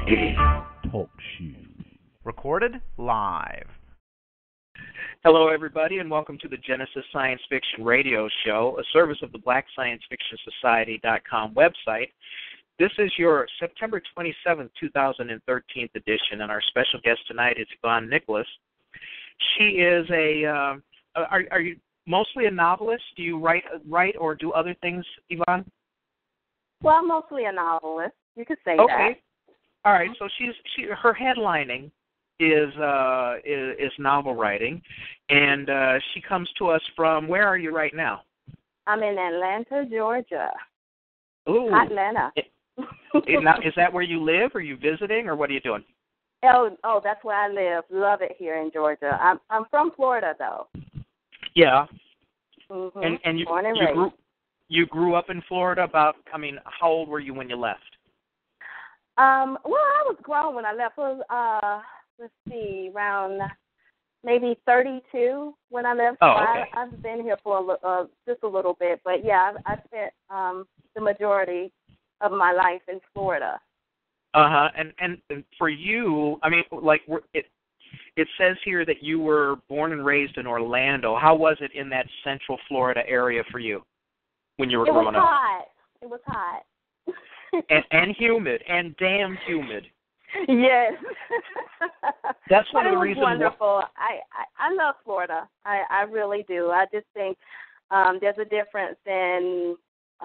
Talk show. Recorded live. Hello, everybody, and welcome to the Genesis Science Fiction Radio Show, a service of the BlackScienceFictionSociety.com website. This is your September 27th, 2013 edition, and our special guest tonight is Yvonne Nicholas. She is are you mostly a novelist? Do you write or do other things, Yvonne? Well, I'm mostly a novelist. You could say that. Okay. All right. So her headlining is novel writing, and she comes to us from, where are you right now? I'm in Atlanta, Georgia. Ooh. Atlanta. Is that where you live? Are you visiting, or what are you doing? Oh, that's where I live. Love it here in Georgia. I'm from Florida, though. Yeah. Mm-hmm. And born and raised. You grew up in Florida. How old were you when you left? Well, I was grown when I left. Let's see, around maybe 32 when I left. Oh, okay. I've been here for just a little bit, but yeah, I spent the majority of my life in Florida. And for you, it says here that you were born and raised in Orlando. How was it in that Central Florida area for you when you were growing up? It was hot. and humid, and damn humid. Yes. That's one of the reasons. Wonderful. I love Florida. I really do. I just think there's a difference in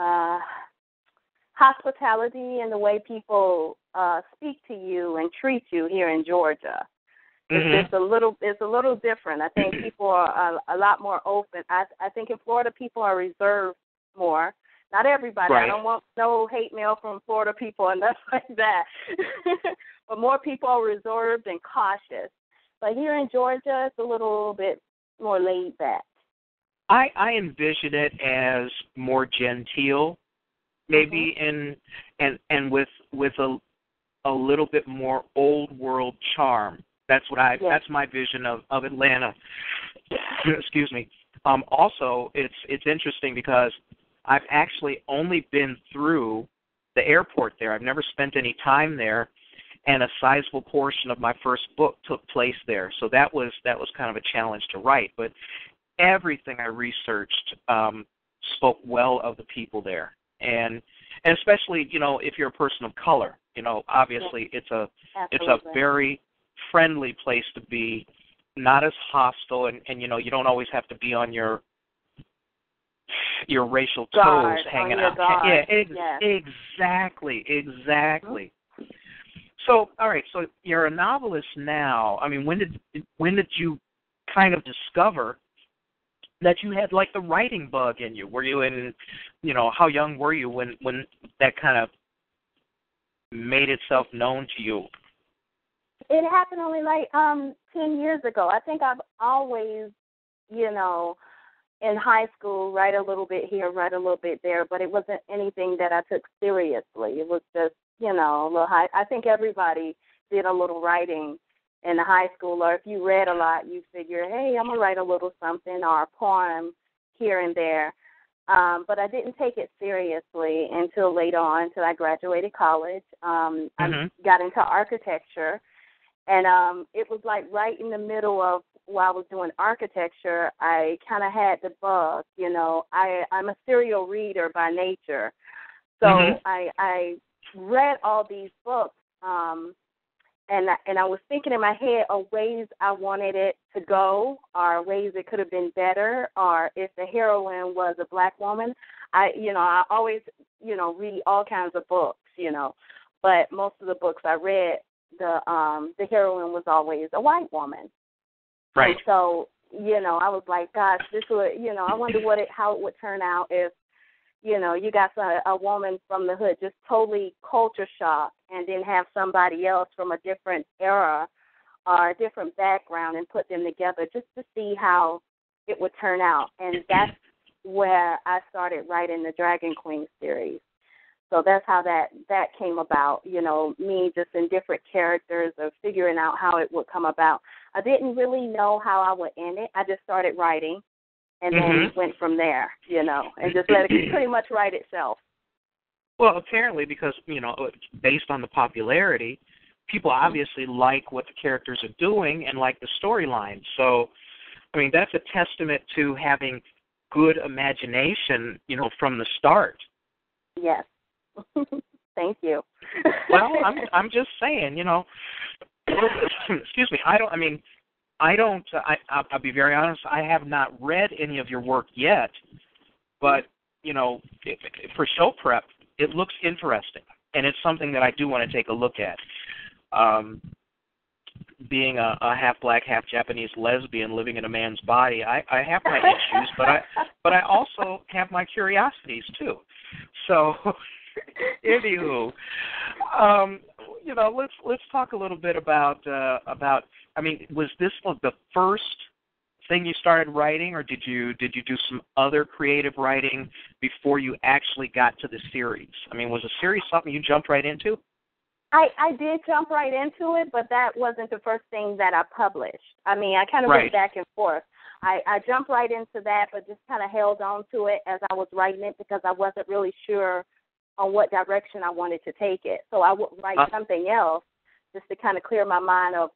hospitality and the way people speak to you and treat you here in Georgia. Mm-hmm. It's a little different. I think people are a lot more open. I think in Florida people are reserved more. Not everybody. Right. I don't want no hate mail from Florida people and nothing like that. But more people are reserved and cautious. But here in Georgia, it's a little bit more laid back. I envision it as more genteel, maybe, mm-hmm. and with a little bit more old world charm. That's that's my vision of Atlanta. Excuse me. Also, it's interesting because I've actually only been through the airport there. I've never spent any time there, and a sizable portion of my first book took place there. So that was kind of a challenge to write. But everything I researched spoke well of the people there, and especially if you're a person of color, obviously it's a very friendly place to be, not as hostile, and you don't always have to be on your racial toes hanging out. Exactly. Mm-hmm. So, all right. So you're a novelist now. I mean, when did you kind of discover that you had like the writing bug in you? Were you in, how young were you when that kind of made itself known to you? It happened only like 10 years ago. I think I've always, in high school, write a little bit here, write a little bit there, but it wasn't anything that I took seriously. It was just, a little high. I think everybody did a little writing in high school, or if you read a lot, you figure, hey, I'm going to write a little something or a poem here and there. But I didn't take it seriously until later on, until I graduated college. I got into architecture, and it was like right in the middle of while I was doing architecture, I kind of had the bug. I'm a serial reader by nature. So I read all these books, and I was thinking in my head of ways I wanted it to go, or ways it could have been better, or if the heroine was a black woman. I always, read all kinds of books, but most of the books I read, the heroine was always a white woman. Right. And so, I was like, gosh, this would, I wonder how it would turn out if, you got a woman from the hood just totally culture shock, and then have somebody else from a different era or a different background and put them together just to see how it would turn out. And that's where I started writing the Dragon Queen series. So that's how that came about, me just in different characters or figuring out how it would come about. I didn't really know how I would end it. I just started writing and then went from there, and just let it pretty much write itself. Well, apparently because, based on the popularity, people obviously like what the characters are doing and like the storyline. So, I mean, that's a testament to having good imagination, from the start. Yes. Thank you. Well, I'm just saying, excuse me. I'll be very honest. I have not read any of your work yet, but for show prep, it looks interesting, and it's something that I do want to take a look at. Being a half black, half Japanese lesbian living in a man's body, I have my issues, but I also have my curiosities too. So, anywho, let's talk a little bit about. I mean, was this the first thing you started writing, or did you do some other creative writing before you actually got to the series? I mean, was the series something you jumped right into? I did jump right into it, but that wasn't the first thing that I published. I mean, I kind of went back and forth. I jumped right into that, but just kind of held on to it as I was writing it because I wasn't really sure on what direction I wanted to take it. So I would write something else just to kind of clear my mind of,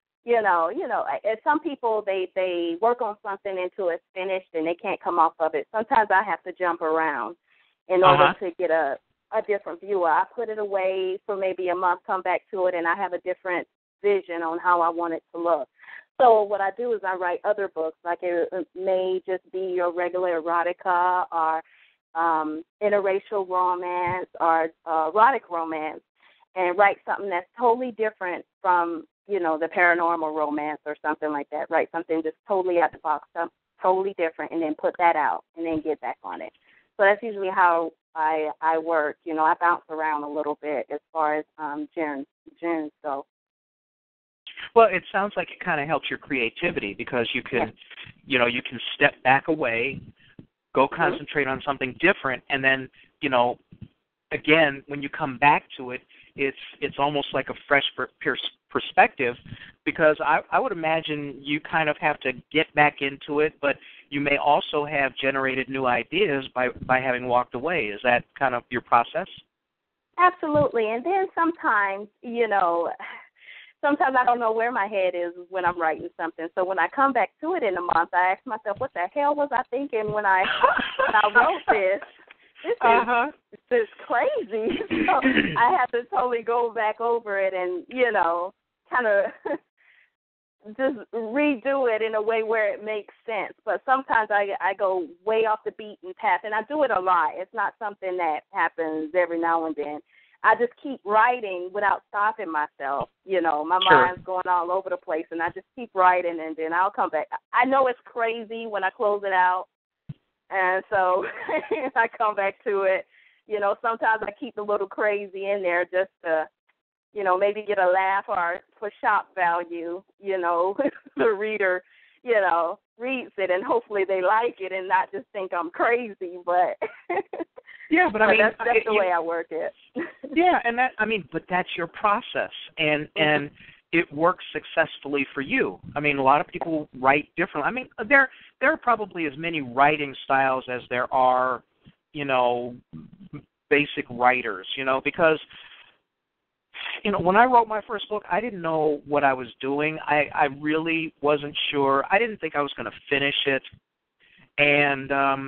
some people, they work on something until it's finished and they can't come off of it. Sometimes I have to jump around in order to get a different view. I put it away for maybe a month, come back to it, and I have a different vision on how I want it to look. So what I do is I write other books, like it may just be your regular erotica or interracial romance or erotic romance, and write something that's totally different from, the paranormal romance or something like that. Write something just totally out the box, totally different, and then put that out and then get back on it. So that's usually how I work. I bounce around a little bit as far as genres go. Well, it sounds like it kind of helps your creativity because you can, you can step back away, go concentrate on something different, and then, again, when you come back to it, it's almost like a fresh perspective because I would imagine you kind of have to get back into it, but you may also have generated new ideas by having walked away. Is that kind of your process? Absolutely. And then sometimes, sometimes I don't know where my head is when I'm writing something. So when I come back to it in a month, I ask myself, what the hell was I thinking when I wrote this? This is crazy. So I have to totally go back over it and, kind of just redo it in a way where it makes sense. But sometimes I go way off the beaten path, and I do it a lot. It's not something that happens every now and then. I just keep writing without stopping myself. My mind's going all over the place, and I just keep writing, and then I'll come back. I know it's crazy when I close it out, and so I come back to it. Sometimes I keep a little crazy in there just to, maybe get a laugh or for shock value, the reader, reads it, and hopefully they like it and not just think I'm crazy, but yeah, but I mean that's the way I work it. Yeah, and but that's your process, and it works successfully for you. I mean, a lot of people write differently. I mean, there are probably as many writing styles as there are, basic writers, because when I wrote my first book, I didn't know what I was doing. I really wasn't sure. I didn't think I was going to finish it. And,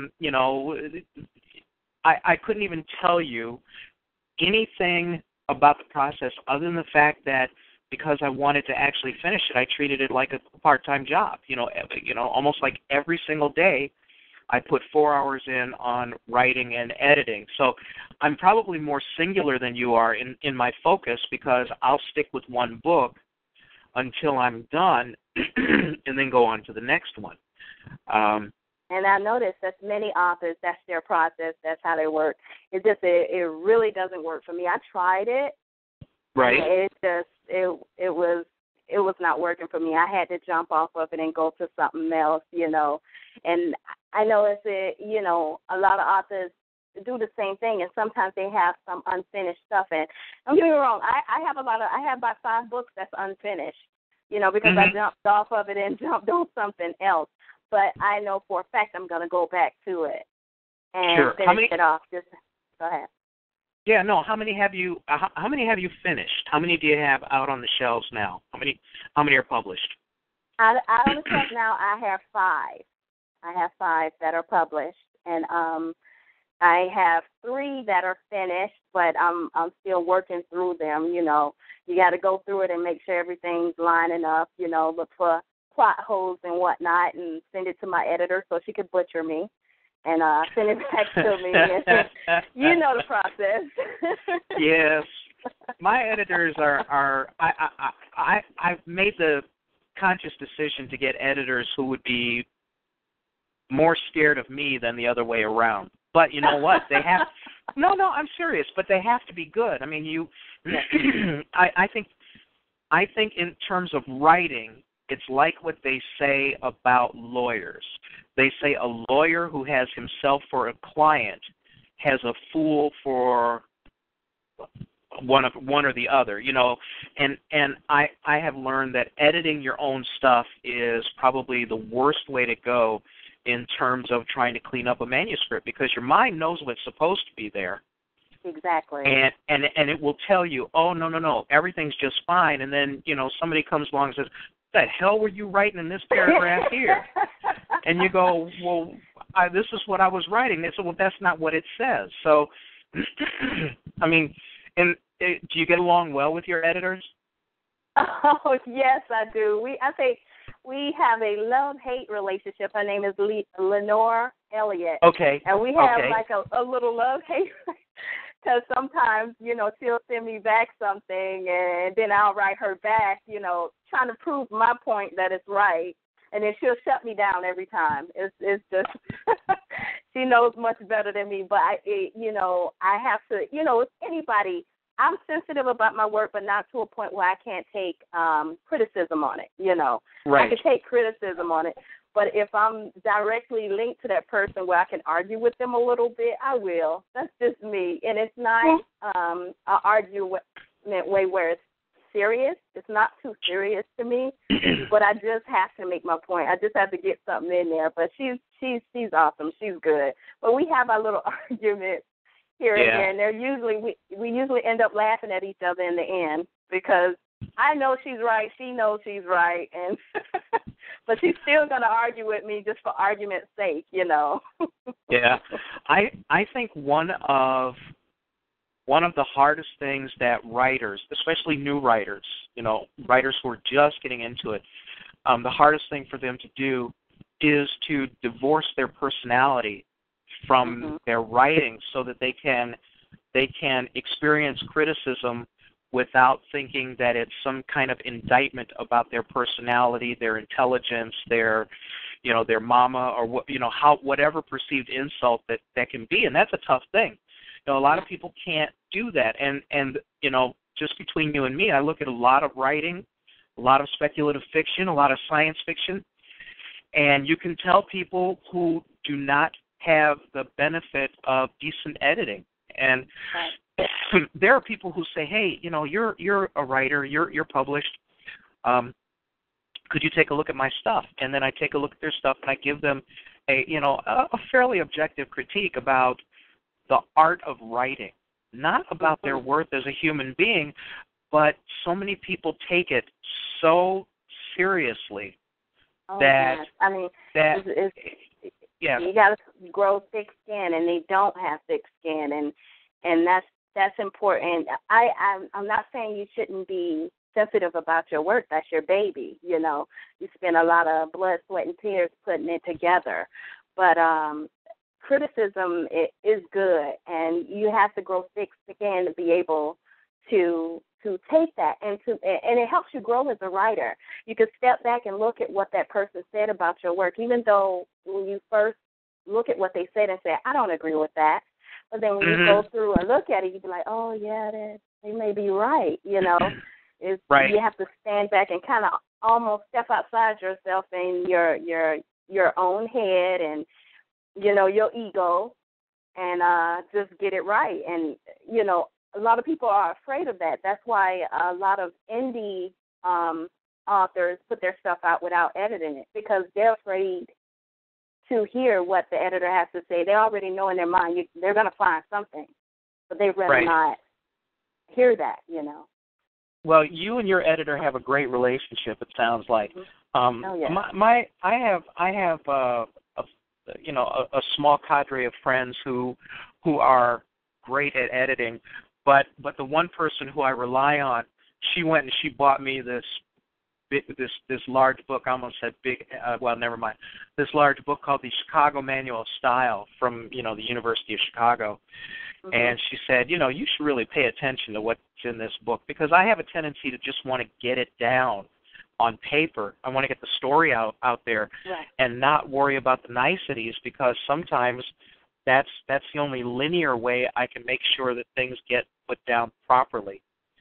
I couldn't even tell you anything about the process other than the fact that because I wanted to actually finish it, I treated it like a part-time job. Almost like every single day I put 4 hours in on writing and editing. So I'm probably more singular than you are in my focus because I'll stick with one book until I'm done and then go on to the next one. And I noticed that many authors, that's their process, that's how they work. It really doesn't work for me. I tried it. Right. It was not working for me. I had to jump off of it and go to something else, And I noticed that, a lot of authors do the same thing, and sometimes they have some unfinished stuff. And don't get me wrong, I have about 5 books that's unfinished, because I jumped off of it and jumped on something else. But I know for a fact I'm going to go back to it and finish it off. Just go ahead. Yeah, no. How many have you? How many have you finished? How many do you have out on the shelves now? How many are published? Out on the shelf now, I have 5. I have 5 that are published, and I have 3 that are finished, but I'm still working through them. You know, you got to go through it and make sure everything's lining up. You know, look for plot holes and whatnot, and send it to my editor so she could butcher me, and send it back to me. You know the process. Yes, my editors are. I've made the conscious decision to get editors who would be more scared of me than the other way around. But you know what? They have no, I'm serious, but they have to be good. I mean, you I think in terms of writing, it's like what they say about lawyers. They say a lawyer who has himself for a client has a fool for one or the other, you know, and I have learned that editing your own stuff is probably the worst way to go in terms of trying to clean up a manuscript, because your mind knows what's supposed to be there. Exactly. And it will tell you, oh, no, everything's just fine. And then, you know, somebody comes along and says, what the hell were you writing in this paragraph here? And you go, well, this is what I was writing. They said, well, that's not what it says. So, I mean, do you get along well with your editors? Oh, yes, I do. We have a love-hate relationship. Her name is Lenore Elliott. Okay. And we have like a little love-hate, because sometimes, you know, she'll send me back something, and then I'll write her back, you know, trying to prove my point that it's right. And then she'll shut me down every time. It's just she knows much better than me. But I have to, you know, if anybody, I'm sensitive about my work, but not to a point where I can't take criticism on it. You know, right. I can take criticism on it, but if I'm directly linked to that person where I can argue with them a little bit, I will. That's just me, and it's not an argument way where it's serious. It's not too serious to me, but I just have to make my point. I just have to get something in there. But she's awesome. She's good. But we have our little arguments here and there, and they're usually we usually end up laughing at each other in the end, because I know she's right, she knows she's right, and but she's still going to argue with me just for argument's sake, you know. Yeah, I think one of the hardest things that writers, especially new writers, you know, writers who are just getting into it, the hardest thing for them to do is to divorce their personality from their writing, so that they can experience criticism without thinking that it's some kind of indictment about their personality, their intelligence, their mama, or whatever perceived insult that can be. And that's a tough thing. You know, a lot of people can't do that. And you know, just between you and me, I look at a lot of writing, a lot of speculative fiction, a lot of science fiction, and you can tell people who do not have the benefit of decent editing. And there are people who say, hey, you know, you're a writer, you're published. Could you take a look at my stuff? And then I take a look at their stuff, and I give them a fairly objective critique about the art of writing, not about their worth as a human being, but so many people take it so seriously that yes. I mean, you got to grow thick skin, and they don't have thick skin, and that's important. I'm not saying you shouldn't be sensitive about your work. That's your baby, you know. You spend a lot of blood, sweat, and tears putting it together. But criticism is good, and you have to grow thick skin to be able to take that, and it helps you grow as a writer. You can step back and look at what that person said about your work, even though when you first look at what they said and say, I don't agree with that. But then when you go through and look at it, you be like, oh yeah, they may be right. You know, right. You have to stand back and kind of almost step outside yourself and your own head and, you know, your ego, and just get it right. And, you know, a lot of people are afraid of that. That's why a lot of indie authors put their stuff out without editing it, because they're afraid to hear what the editor has to say. They already know in their mind they're going to find something. but they'd rather not hear that, you know. Well, you and your editor have a great relationship. It sounds like. Oh yeah. I have a small cadre of friends who are great at editing, but the one person who I rely on, she went and she bought me this large book. I almost said big. Well, never mind. This large book called the Chicago Manual of Style from the University of Chicago. Mm-hmm. And she said, you should really pay attention to what's in this book, because I have a tendency to just want to get it down on paper. I want to get the story out there, and not worry about the niceties, because sometimes that's the only linear way I can make sure that things get put down properly.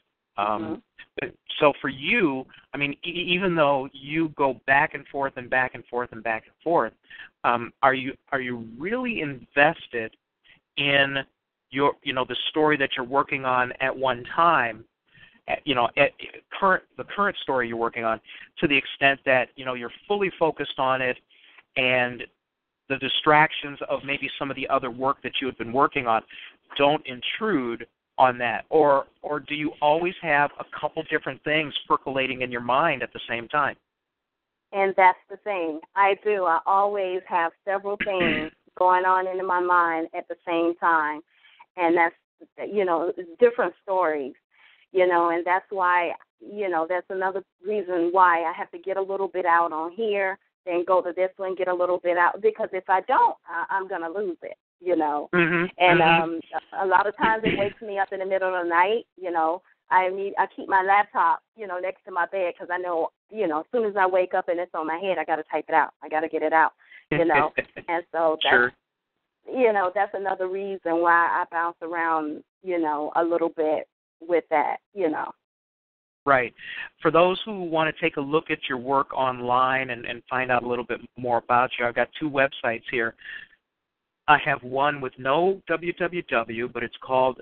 So for you, I mean, even though you go back and forth and back and forth and back and forth, are you really invested in the story that you're working on at one time? The current story you're working on, to the extent that you're fully focused on it, and the distractions of maybe some of the other work that you have been working on don't intrude on that, or do you always have a couple different things percolating in your mind at the same time? And that's the thing. I do. I always have several things going on in my mind at the same time, and that's different stories. And that's why, that's another reason why I have to get a little bit out on here, then go to this one, get a little bit out, because if I don't, I'm going to lose it, Mm-hmm. And a lot of times it wakes me up in the middle of the night, I keep my laptop, next to my bed, because I know, as soon as I wake up and it's on my head, I got to type it out. I got to get it out, And so that's, sure. That's another reason why I bounce around, a little bit with that, Right. For those who want to take a look at your work online and find out a little bit more about you, I've got two websites here. I have one with no www, but it's called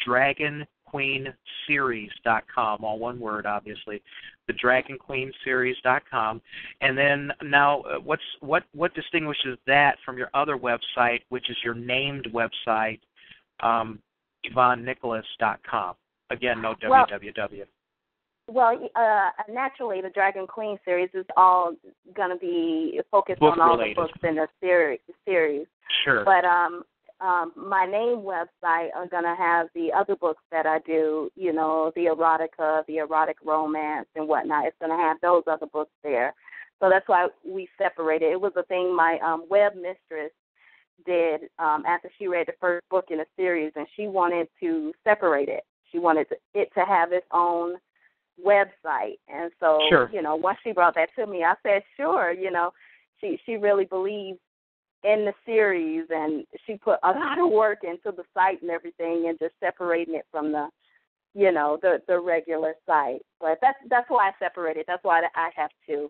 thedragonqueenseries.com, all one word, obviously, thedragonqueenseries.com. And then now, what distinguishes that from your other website, which is your named website, YvonneNicholas.com? Again, no www. Well, naturally, the Dragon Queen series is all going to be focused on all the books in the series. Sure. But my name website are going to have the other books that I do, the erotica, the erotic romance, and whatnot. It's going to have those other books there. So that's why we separated. It was a thing my web mistress did after she read the first book in the series, and she wanted to separate it. She wanted it to have its own website. And so, sure. Once she brought that to me, I said, sure, she really believes in the series, and she put a lot of work into the site and everything, and just separating it from the, the regular site. But that's why I separated. That's why I have two.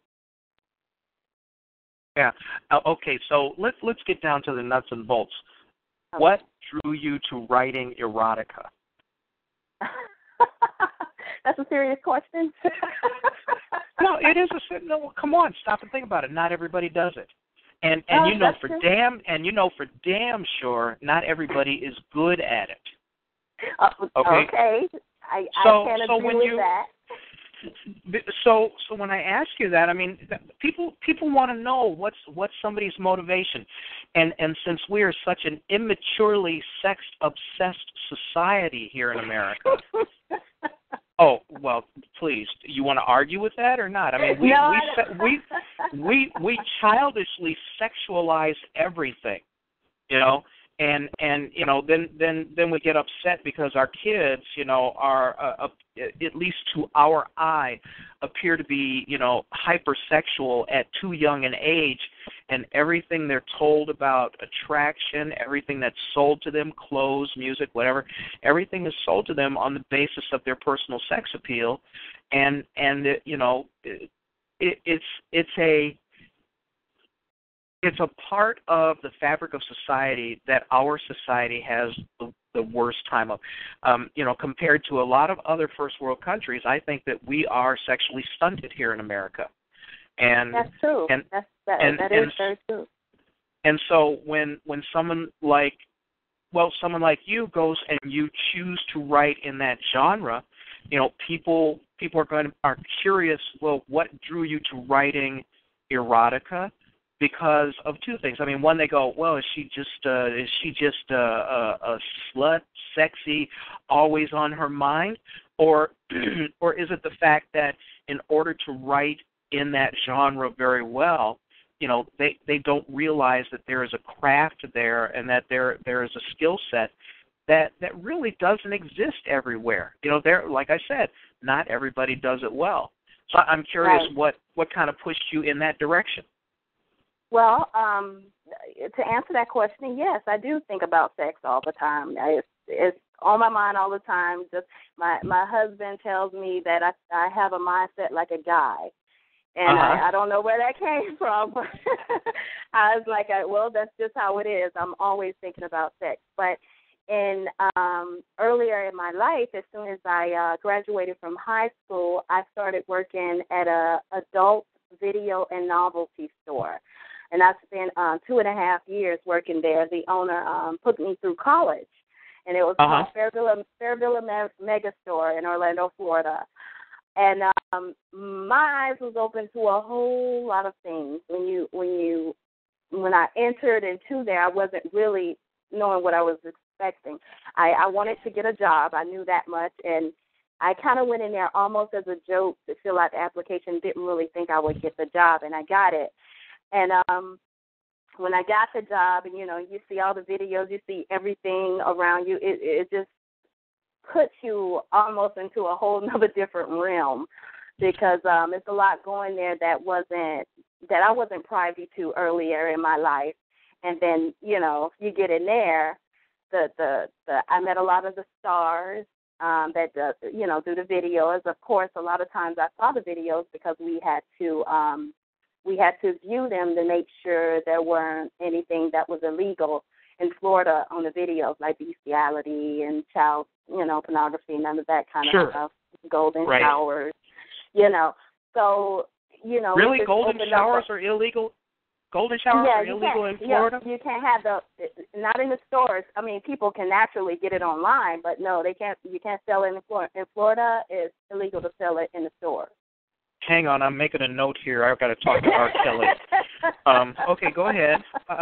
Yeah. Okay, so let's get down to the nuts and bolts. Okay. What drew you to writing erotica? That's a serious question. No, it is no. Come on, stop and think about it. Not everybody does it, and for damn sure, not everybody is good at it. Okay. I can agree with that. So when I ask you that, I mean, people want to know what's somebody's motivation, and since we are such an immaturely sex-obsessed society here in America. Oh, well, please. You want to argue with that or not? I mean, we childishly sexualize everything, and then we get upset because our kids, are at least to our eye appear to be, hypersexual at too young an age, and everything they're told about attraction, everything that's sold to them, clothes, music, whatever, everything is sold to them on the basis of their personal sex appeal, and it's a part of the fabric of society that our society has the worst time of. Compared to a lot of other first world countries, I think that we are sexually stunted here in America. And that's true. That is very true. And so when someone like someone like you goes and you choose to write in that genre, people are curious. Well, what drew you to writing erotica? Because of two things. I mean, one, they go, well, is she just a slut, sexy, always on her mind, or is it the fact that in order to write in that genre very well, they don't realize that there is a craft there and that there is a skill set that really doesn't exist everywhere. There, like I said, not everybody does it well. So I'm curious what kind of pushed you in that direction. Well, to answer that question, yes, I do think about sex all the time. It's on my mind all the time. Just my husband tells me that I have a mindset like a guy, and I don't know where that came from. But I was like, well, that's just how it is. I'm always thinking about sex. But in earlier in my life, as soon as I graduated from high school, I started working at a adult video and novelty store. And I spent 2.5 years working there. The owner put me through college, and it was called Fairvilla Mega Store in Orlando, Florida. And my eyes was open to a whole lot of things. When I entered into there, I wasn't really knowing what I was expecting. I wanted to get a job. I knew that much, and I kind of went in there almost as a joke to fill out the application. Didn't really think I would get the job, and I got it. And when I got the job, and you see all the videos, you see everything around you, it just puts you almost into a whole nother different realm, because it's a lot going there that I wasn't privy to earlier in my life. And then you get in there, I met a lot of the stars that do the videos. Of course, a lot of times I saw the videos because we had to view them to make sure there weren't anything that was illegal in Florida on the videos, like bestiality and child, pornography, none of that kind of stuff, golden showers, So, really, golden showers are illegal? Golden showers are illegal in Florida? Yeah, you can't have not in the stores. I mean, people can naturally get it online, but no, they can't. You can't sell it in Florida. In Florida, it's illegal to sell it in the stores. Hang on, I'm making a note here. I've got to talk to R. Kelly. Okay, go ahead.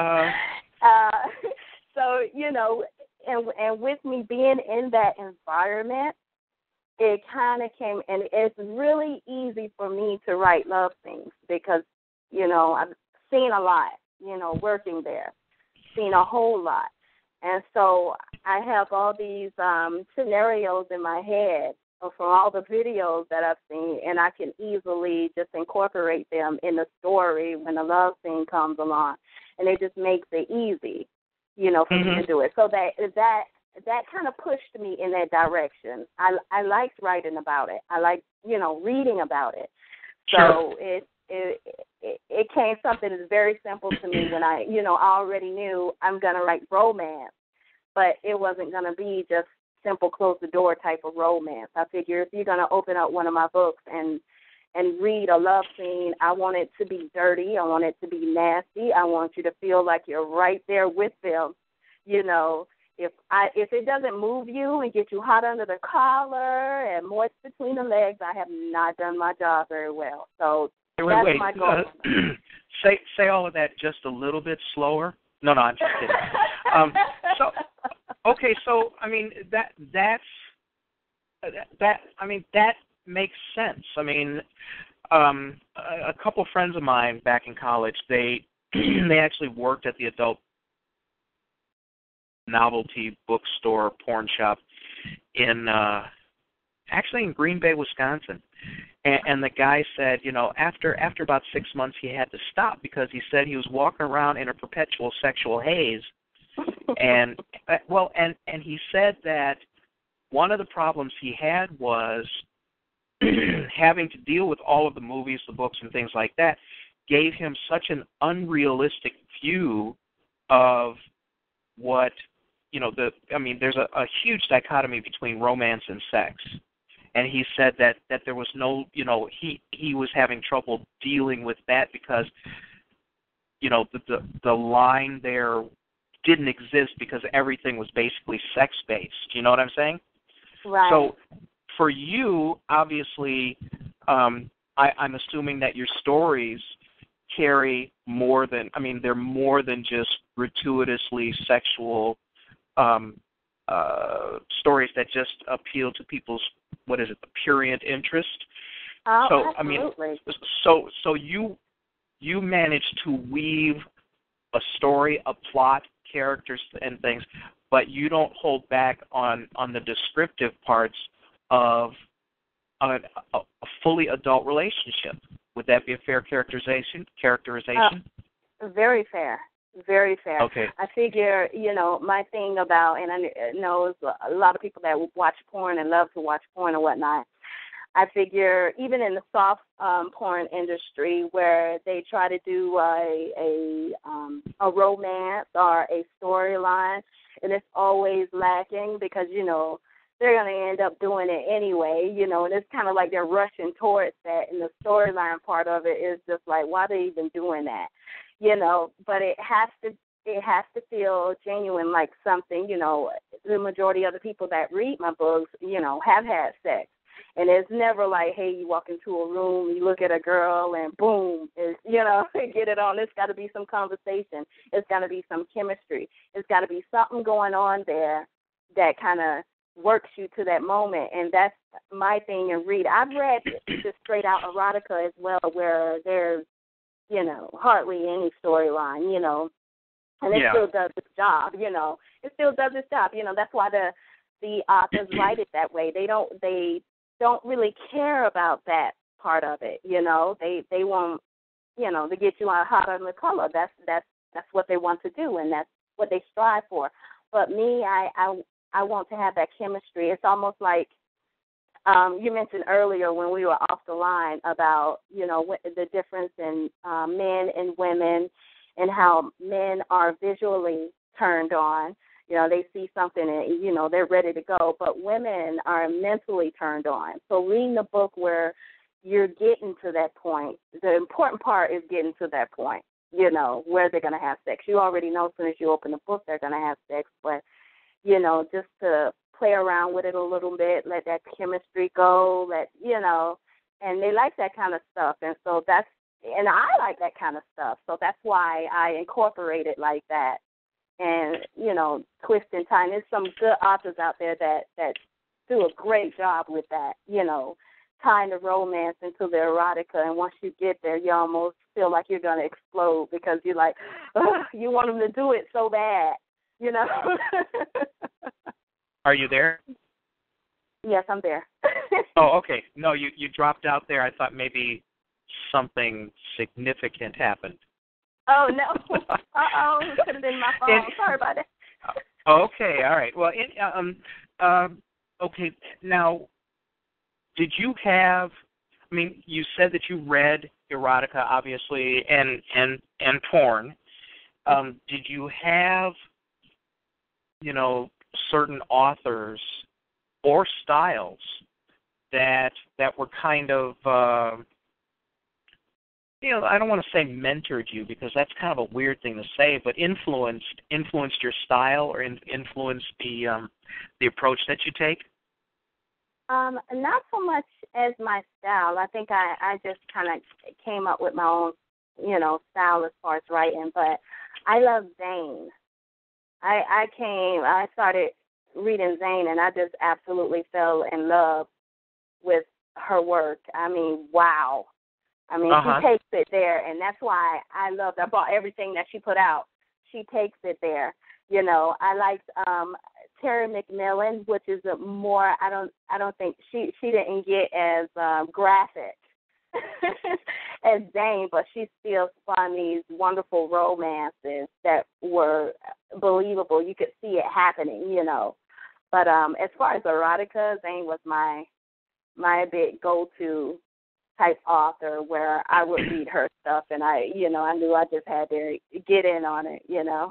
So, and with me being in that environment, it kind of came, and it's really easy for me to write love scenes because, I've seen a lot, working there, seen a whole lot. And so I have all these scenarios in my head from all the videos that I've seen, and I can easily just incorporate them in the story when the love scene comes along, and it just makes it easy, for me to do it. So that kind of pushed me in that direction. I liked writing about it. I liked, reading about it. So it came something that's very simple to me when I already knew I'm going to write romance, but it wasn't going to be just simple close the door type of romance. I figure if you're going to open up one of my books and read a love scene, I want it to be dirty. I want it to be nasty. I want you to feel like you're right there with them. If it doesn't move you and get you hot under the collar and moist between the legs, I have not done my job very well. So that's my goal. Say all of that just a little bit slower. No, I'm just kidding. So I mean that makes sense. I mean, a couple friends of mine back in college, they actually worked at the adult novelty bookstore porn shop in Green Bay, Wisconsin. And the guy said, after about 6 months he had to stop because he said he was walking around in a perpetual sexual haze. And he said that one of the problems he had was having to deal with all of the movies, the books, and things like that gave him such an unrealistic view of what, there's a huge dichotomy between romance and sex. And he said that there was no, he was having trouble dealing with that because, the line there didn't exist because everything was basically sex-based. You know what I'm saying? Right. So for you, obviously, I'm assuming that your stories carry more than, I mean, they're more than just gratuitously sexual stories that just appeal to people's, what is it, the prurient interest. Oh, so absolutely. I mean, so you managed to weave a story, a plot, characters, and things, but you don't hold back on the descriptive parts of a fully adult relationship. Would that be a fair characterization? Very fair. Very fair. Okay. I figure, my thing about, and I know a lot of people that watch porn and love to watch porn and whatnot, I figure even in the soft porn industry where they try to do a romance or a storyline, and it's always lacking because, they're going to end up doing it anyway, and it's kind of like they're rushing towards that, and the storyline part of it is just like, why are they even doing that? But it has to feel genuine, like something, the majority of the people that read my books, have had sex. And it's never like, hey, you walk into a room, you look at a girl, and boom, get it on. It's got to be some conversation. It's got to be some chemistry. It's got to be something going on there that kind of works you to that moment. And that's my thing in read. I've read just straight out erotica as well, where there's, hardly any storyline, and it still does its job, It still does its job, That's why the authors write it that way. They don't really care about that part of it, They want, to get you on hot on the color. That's what they want to do, and that's what they strive for. But me, I want to have that chemistry. It's almost like you mentioned earlier when we were off the line about, the difference in men and women and how men are visually turned on. They see something and, they're ready to go. But women are mentally turned on. So reading the book where you're getting to that point, the important part is getting to that point, where they're going to have sex. You already know as soon as you open the book they're going to have sex. But, just to play around with it a little bit, let that chemistry go, and they like that kind of stuff. And so and I like that kind of stuff. So that's why I incorporate it like that. And, twist and tie. And there's some good authors out there that do a great job with that, tying the romance into the erotica. And once you get there, you almost feel like you're going to explode because you're like, you want them to do it so bad, Are you there? Yes, I'm there. Oh, okay. No, you dropped out there. I thought maybe something significant happened. Oh, no. Uh-oh. It could have been my phone. Sorry about that. Okay, all right. Well, okay. Now, did you have, you said that you read erotica, obviously, and porn. Did you have, certain authors or styles that were kind of, I don't want to say mentored you because that's kind of a weird thing to say, but influenced your style or influenced the approach that you take? Not so much as my style. I think I just kind of came up with my own, style as far as writing, but I love Zane. I started reading Zane, and I just absolutely fell in love with her work. Wow. She takes it there, and that's why I loved her. I bought everything that she put out. She takes it there. I liked Terry McMillan, which is a more, I don't think, she didn't get as graphic as Zane, but she still spun these wonderful romances that were believable. You could see it happening, But as far as erotica, Zane was my big go-to type author where I would read her stuff, and I knew I just had to get in on it,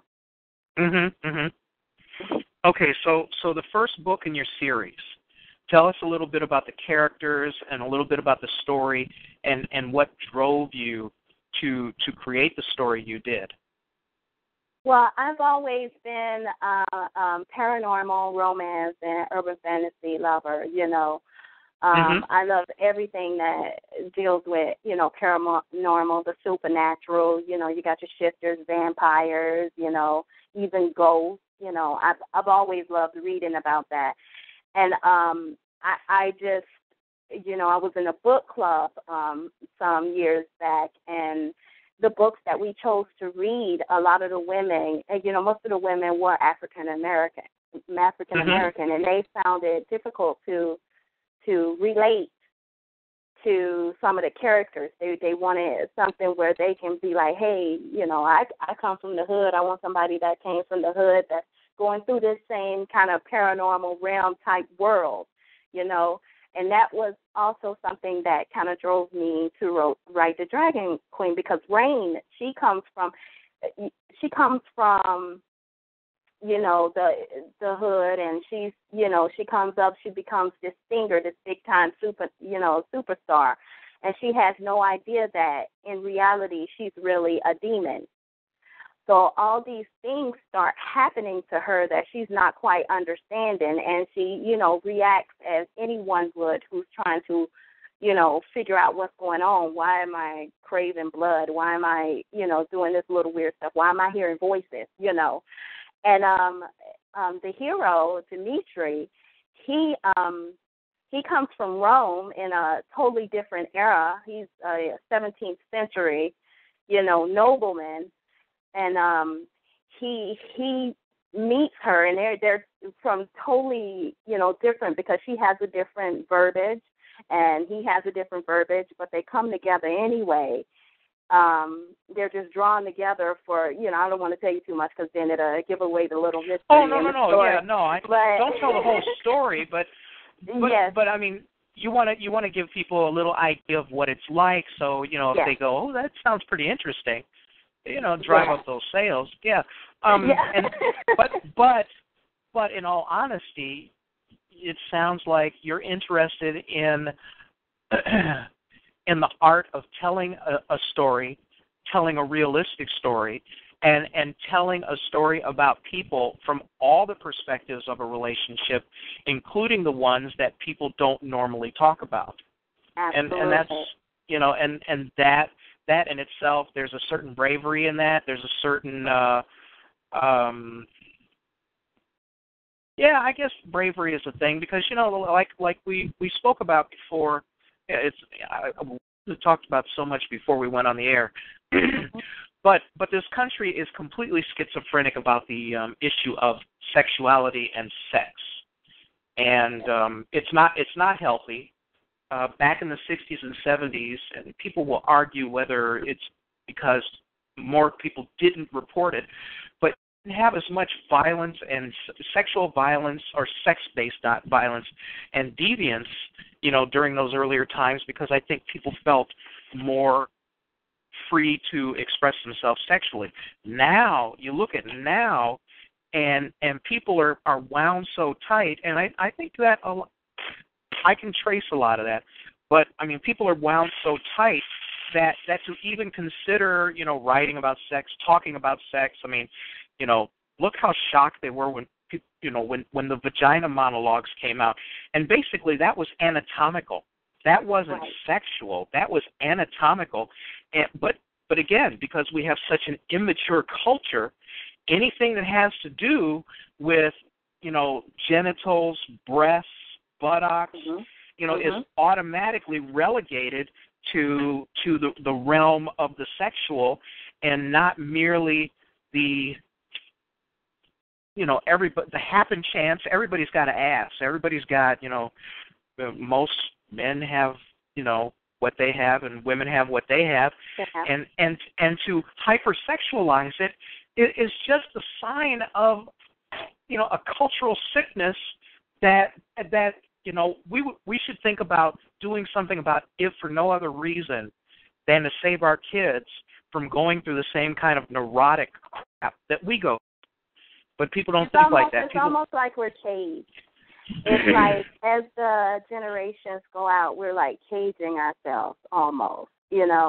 Okay, so the first book in your series, tell us a little bit about the characters and a little bit about the story and what drove you to create the story you did. Well, I've always been paranormal, romance, and urban fantasy lover. I love everything that deals with, paranormal, the supernatural. You got your shifters, vampires, even ghosts. I've always loved reading about that. And I just, I was in a book club some years back, and the books that we chose to read, a lot of the women, most of the women were African American, and they found it difficult to relate to some of the characters. They wanted something where they can be like, hey, I come from the hood. I want somebody that came from the hood that's going through this same kind of paranormal realm type world, And that was also something that kind of drove me to write The Dragon Queen, because Rain, she comes from the hood, and she's, she comes up, she becomes this singer, this big time superstar, and she has no idea that in reality she's really a demon. So all these things start happening to her that she's not quite understanding, and she, reacts as anyone would who's trying to, figure out what's going on. Why am I craving blood? Why am I, doing this little weird stuff? Why am I hearing voices? And the hero, Dimitri, he comes from Rome in a totally different era. He's a 17th century, nobleman. And he meets her, and they're from totally, different, because she has a different verbiage and he has a different verbiage, but they come together anyway. They're just drawn together for, I don't want to tell you too much because then it'll give away the little mystery. Oh, no, yeah, no. Don't tell the whole story, but yes. But I mean, you want to give people a little idea of what it's like, so if yes. they go, oh, that sounds pretty interesting. Drive up those sales. Yeah. And but in all honesty, it sounds like you're interested in in the art of telling a story, telling a realistic story, and telling a story about people from all the perspectives of a relationship, including the ones that people don't normally talk about. Absolutely. And that's and that in itself, there's a certain bravery in that. There's a certain, I guess bravery is a thing, because like we spoke about before. We talked about so much before we went on the air, but this country is completely schizophrenic about the issue of sexuality and sex, and it's not healthy. Back in the 60s and 70s, and people will argue whether it's because more people didn't report it, but didn't have as much violence and sexual violence or sex-based violence and deviance, during those earlier times, because I think people felt more free to express themselves sexually. Now, you look at now, and people are wound so tight, and I think that I can trace a lot of that, but I mean, people are wound so tight that to even consider, writing about sex, talking about sex. I mean, look how shocked they were when when the vagina monologues came out, and basically that was anatomical. That wasn't sexual. That was anatomical. But again, because we have such an immature culture, anything that has to do with genitals, breasts, buttocks, is automatically relegated to the realm of the sexual, and not merely the the happen chance. Everybody's got an ass. Everybody's got most men have what they have, and women have what they have, and to hypersexualize it is just a sign of a cultural sickness that we should think about doing something about, if for no other reason than to save our kids from going through the same kind of neurotic crap that we go through. But people don't think like that. It's almost like we're caged. It's like as the generations go out, we're like caging ourselves almost,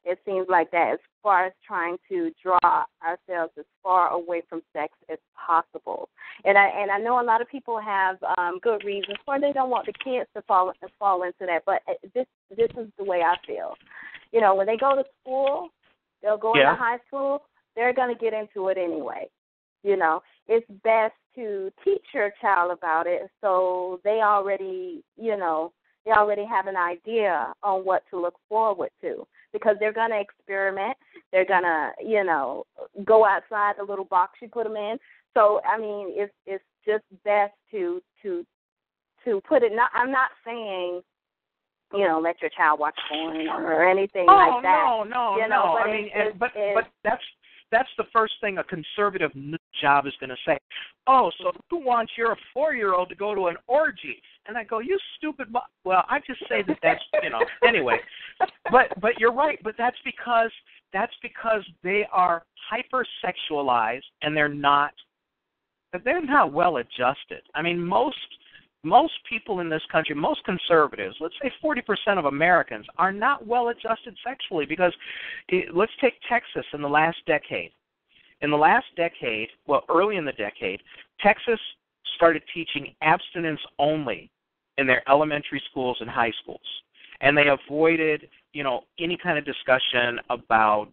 It seems like that as far as trying to draw ourselves as far away from sex as possible. And I know a lot of people have good reasons for it. They don't want the kids to fall into that. But this is the way I feel. You know, when they go to school, they'll go into high school, they're going to get into it anyway. You know, it's best to teach your child about it so they already have an idea on what to look forward to, because they're going to experiment. They're going to, go outside the little box you put them in. So, I mean, it's just best to put it. I'm not saying, let your child watch porn or anything like that. No. I mean, but that's the first thing a conservative job is going to say. Oh, so who wants your 4-year-old to go to an orgy? And I go, you stupid. Well, I just say that's anyway. But you're right. But that's because they are hypersexualized and they're not well adjusted. I mean, most people in this country, most conservatives, let's say 40% of Americans, are not well adjusted sexually because let's take Texas in the last decade. In the last decade, early in the decade, Texas started teaching abstinence only in their elementary schools and high schools. And they avoided, any kind of discussion about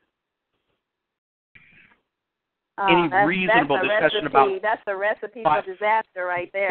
reasonable discussion about. That's a recipe for disaster right there.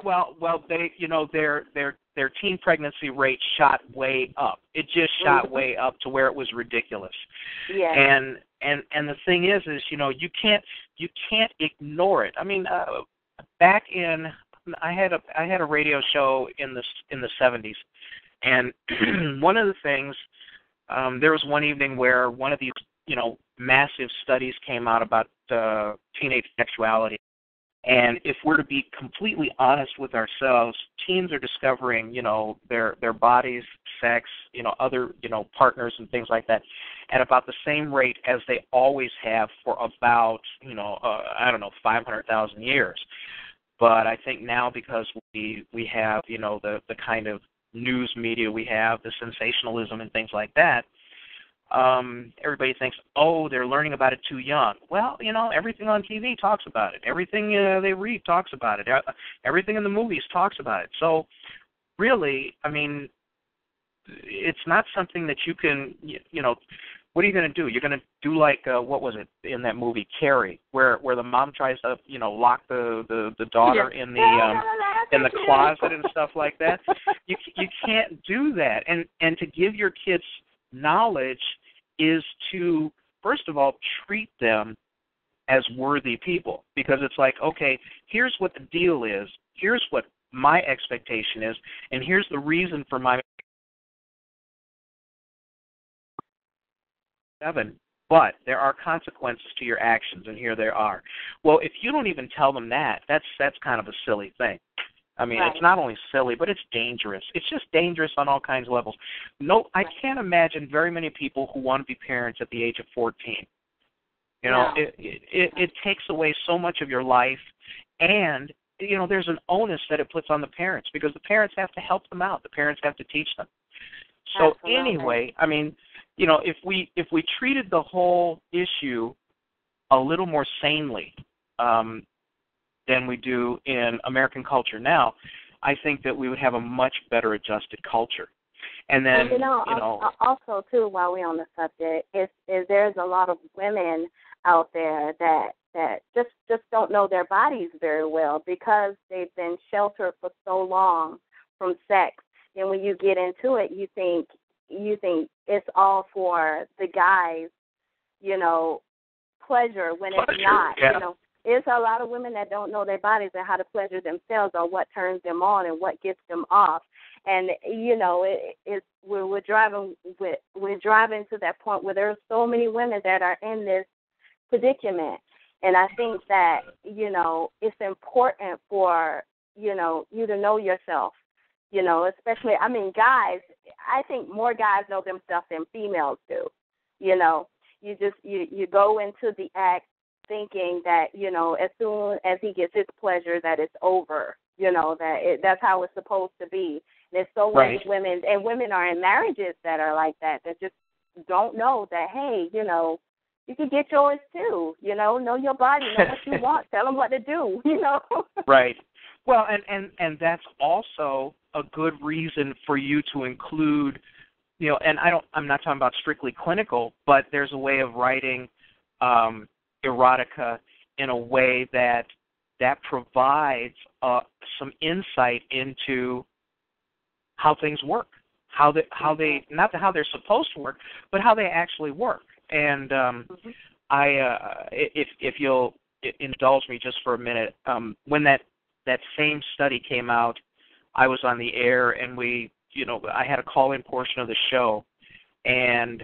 Their teen pregnancy rate shot way up. It just shot way up to where it was ridiculous. Yeah. And the thing is you can't ignore it. I mean, back in I had a radio show in the 70s, and one of the things there was one evening where one of these massive studies came out about teenage sexuality. And if we're to be completely honest with ourselves, teens are discovering, their bodies, sex, other, partners and things like that at about the same rate as they always have for about, 500,000 years. But I think now because we have, the kind of news media we have, the sensationalism and things like that, everybody thinks, they're learning about it too young. Well, everything on TV talks about it. Everything they read talks about it. Everything in the movies talks about it. So, really, I mean, it's not something that you can, what are you going to do? You're going to do like, what was it in that movie, Carrie, where the mom tries to, lock the daughter in the closet and stuff like that. You can't do that. And to give your kids knowledge is to, first of all, treat them as worthy people, because it's like, okay, here's what the deal is, here's what my expectation is, and here's the reason for my 7, but there are consequences to your actions, and here they are. Well, if you don't even tell them that's kind of a silly thing. I mean, It's not only silly, but it's dangerous. It's just dangerous on all kinds of levels. No, I can't imagine very many people who want to be parents at the age of 14. It takes away so much of your life, and there's an onus that it puts on the parents because the parents have to help them out. The parents have to teach them. So Anyway, I mean, if we treated the whole issue a little more sanely, than we do in American culture now, I think that we would have a much better adjusted culture. And then, also too, while we're on the subject, is there's a lot of women out there that just don't know their bodies very well because they've been sheltered for so long from sex. And when you get into it, you think it's all for the guys, pleasure when it's not. Yeah. It's a lot of women that don't know their bodies and how to pleasure themselves or what turns them on and what gets them off. And we're driving to that point where there's so many women that are in this predicament. And I think that it's important for you to know yourself. Especially guys. I think more guys know themselves than females do. You go into the act thinking that, as soon as he gets his pleasure that it's over, that's how it's supposed to be. There's so many women, and women are in marriages that are like that. They're just don't know that, hey, you can get yours too. Know your body, know what you want, tell them what to do. Right. Well, and that's also a good reason for you to include, and I'm not talking about strictly clinical, but there's a way of writing erotica in a way that provides some insight into how things work, how they not how they're supposed to work, but how they actually work. And if you'll indulge me just for a minute, when that same study came out, I was on the air, and I had a call-in portion of the show, and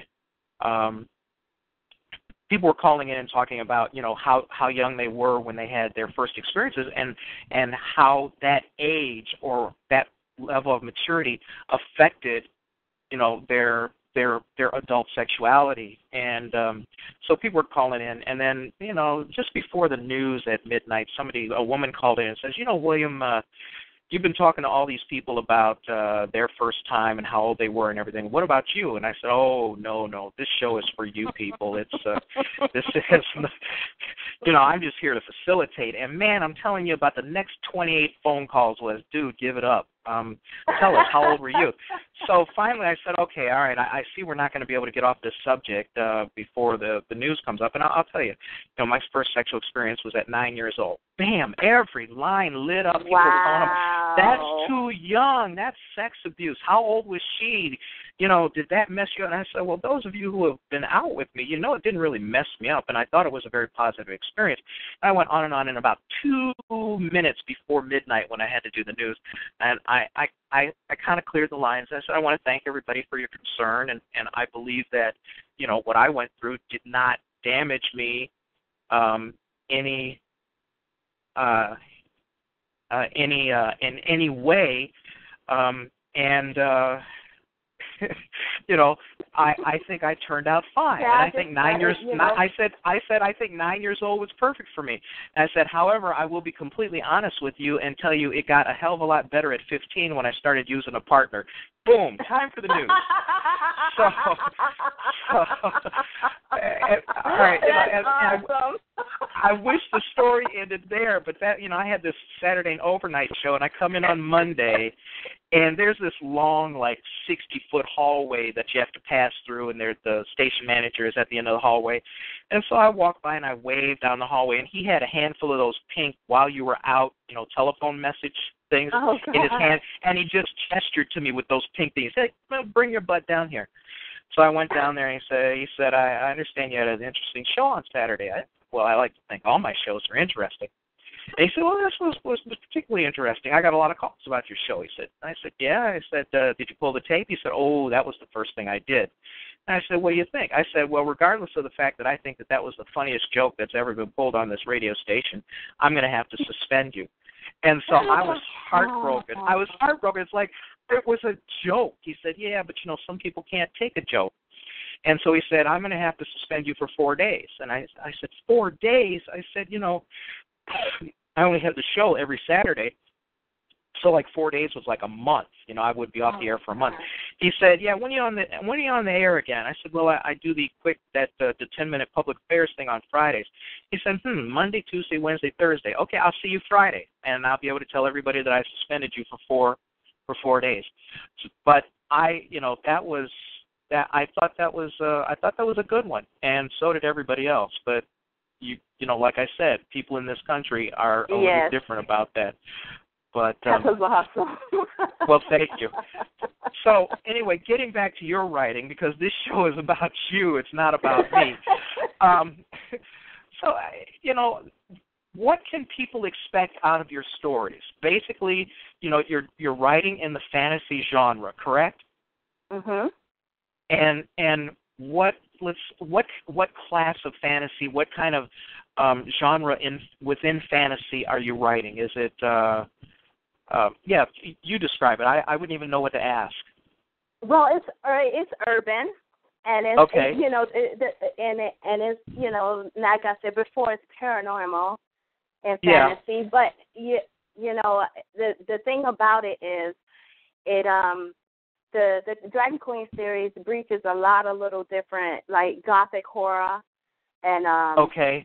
people were calling in and talking about, how young they were when they had their first experiences, and how that age or that level of maturity affected, their adult sexuality. And so people were calling in, and then, just before the news at midnight, a woman called in and says, William, you've been talking to all these people about their first time and how old they were and everything. What about you? And I said, oh, no, this show is for you people. It's this is, I'm just here to facilitate. And, man, I'm telling you, about the next 28 phone calls was, dude, give it up. Tell us, how old were you? So finally I said, okay, all right, I see we're not going to be able to get off this subject before the news comes up. And I'll tell you, my first sexual experience was at 9 years old. Bam, every line lit up. People were calling them, that's too young. That's sex abuse. How old was she? Did that mess you up? And I said, well, those of you who have been out with me, it didn't really mess me up, and I thought it was a very positive experience. And I went on and on, and about 2 minutes before midnight when I had to do the news, and I kind of cleared the lines. I said, I want to thank everybody for your concern, and I believe that, what I went through did not damage me in any way, I think I turned out fine. Yeah, and I think 9 years. I said I think 9 years old was perfect for me. And I said, however, I will be completely honest with you and tell you it got a hell of a lot better at 15 when I started using a partner. Boom! Time for the news. All right. Awesome. I wish the story ended there, but that I had this Saturday overnight show, and I come in on Monday, and there's this long, 60-foot hallway that you have to pass through, and the station manager is at the end of the hallway. And so I walked by, and I waved down the hallway, and he had a handful of those pink while you were out, telephone message things in his hand, and he just gestured to me with those pink things. He said, well, bring your butt down here. So I went down there, and he said, I understand you had an interesting show on Saturday. I like to think all my shows are interesting. And he said, well, this was particularly interesting. I got a lot of calls about your show, he said. And I said, yeah. I said, did you pull the tape? He said, oh, that was the first thing I did. And I said, what do you think? I said, well, regardless of the fact that I think that was the funniest joke that's ever been pulled on this radio station, I'm going to have to suspend you. And so I was heartbroken. It's like it was a joke. He said, yeah, but, some people can't take a joke. And so he said, I'm going to have to suspend you for 4 days. And I said, 4 days? I said, I only had the show every Saturday. So 4 days was like a month. I would be off the air for a month. He said, yeah, when are you on the air again? I said, well, I do the 10-minute public affairs thing on Fridays. He said, Monday, Tuesday, Wednesday, Thursday. Okay, I'll see you Friday, and I'll be able to tell everybody that I suspended you for 4 days. But I thought that was a good one, and so did everybody else. But like I said, people in this country are a little different about that. But that was awesome. Well, thank you. So anyway, getting back to your writing, because this show is about you, it's not about me. So what can people expect out of your stories? Basically, you're writing in the fantasy genre, correct? Mhm. And what class of fantasy, what kind of genre within fantasy are you writing? Is it you describe it. I wouldn't even know what to ask. Well, it's urban, and it's okay. and it's like I said before, it's paranormal and fantasy. Yeah. But the thing about it is, the Dragon Queen series breaches a lot of little different, like, gothic horror, and okay.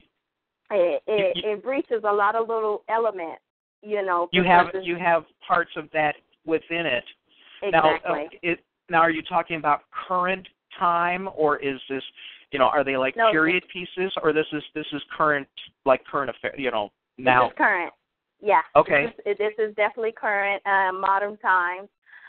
It breaches a lot of little elements, you know. You have parts of that within it. Exactly. Now, are you talking about current time, or is this, you know, are they like period pieces, or this is current, like current affair, you know, now? This is current. Yeah. Okay. This is definitely current, modern times.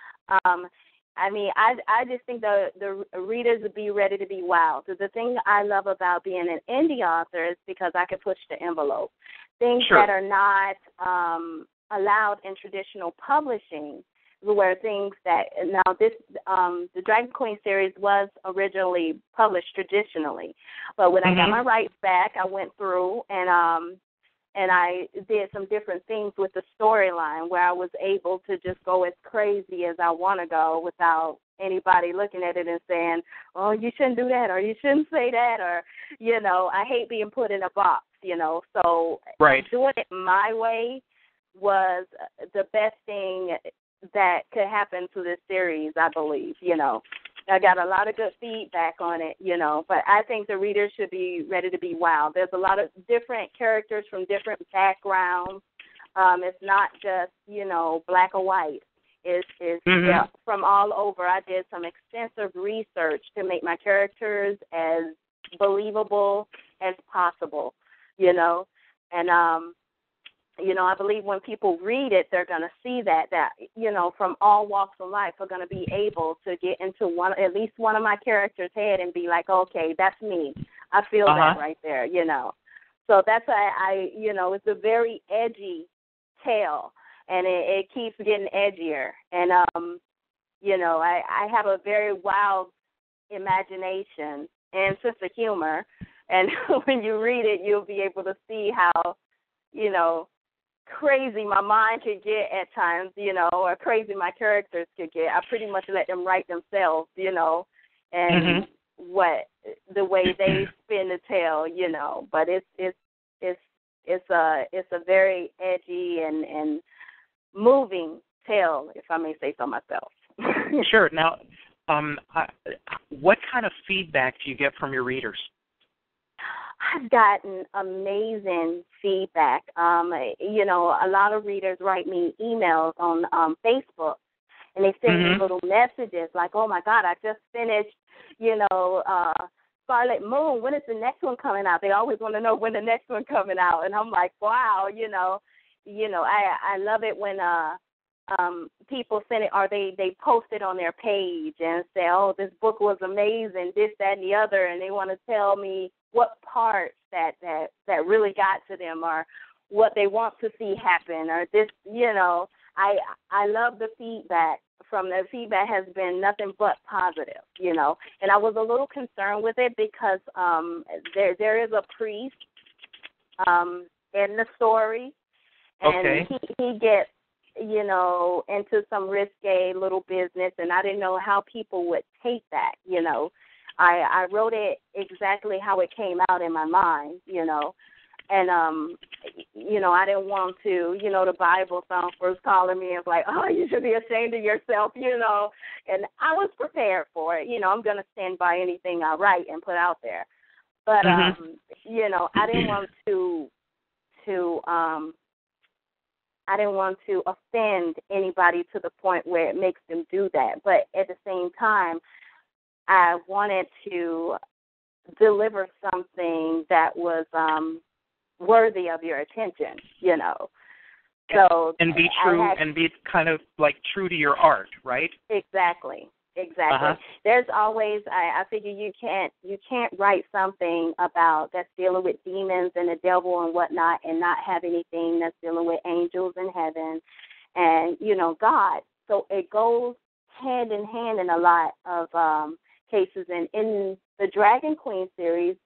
I mean, I just think the readers would be ready to be wowed. So the thing I love about being an indie author is because I can push the envelope. Things that are not allowed in traditional publishing, where things that now this the Dragon Queen series was originally published traditionally, but when I got my rights back, I went through and I did some different things with the storyline where I was able to just go as crazy as I want to go without anybody looking at it and saying, oh, you shouldn't do that, or you shouldn't say that, or, you know, I hate being put in a box, you know. So doing it my way was the best thing that could happen to this series, I believe, you know. I got a lot of good feedback on it, you know, but I think the readers should be ready to be wowed. There's a lot of different characters from different backgrounds. It's not just, you know, black or white. It's from all over. I did some extensive research to make my characters as believable as possible, you know, and you know, I believe when people read it, they're going to see that, you know, from all walks of life are going to be able to get into at least one of my characters' head and be like, okay, that's me. I feel that right there, you know. So that's why you know, it's a very edgy tale, and it keeps getting edgier. And, you know, I have a very wild imagination and sense of humor, and when you read it, you'll be able to see how, you know, crazy my mind could get at times, you know, or crazy my characters could get. I pretty much let them write themselves, you know, and the way they spin the tale, you know. But it's a very edgy and moving tale, if I may say so myself. Sure. Now, what kind of feedback do you get from your readers? I've gotten amazing feedback. You know, a lot of readers write me emails on Facebook, and they send me little messages like, oh, my God, I just finished, you know, Scarlet Moon. When is the next one coming out? They always want to know when the next one coming out. And I'm like, wow, you know, I love it when people send it, or they post it on their page and say, oh, this book was amazing, this, that, and the other, and they want to tell me what parts that really got to them, or what they want to see happen, or this, you know. I love the feedback. From the feedback has been nothing but positive, you know. And I was a little concerned with it because there is a priest in the story, and he gets, you know, into some risque little business, and I didn't know how people would take that, you know. I wrote it exactly how it came out in my mind, you know, and, you know, I didn't want to, you know, the Bible song first calling me and was like, oh, you should be ashamed of yourself, you know, and I was prepared for it. You know, I'm going to stand by anything I write and put out there. But, you know, I didn't want to offend anybody to the point where it makes them do that. But at the same time, I wanted to deliver something that was worthy of your attention, you know. So and be true and be kind of like true to your art, right? Exactly. There's always I figure you can't write something about that's dealing with demons and the devil and whatnot and not have anything that's dealing with angels in heaven and, you know, God. So it goes hand in hand in a lot of cases, and in the Dragon Queen series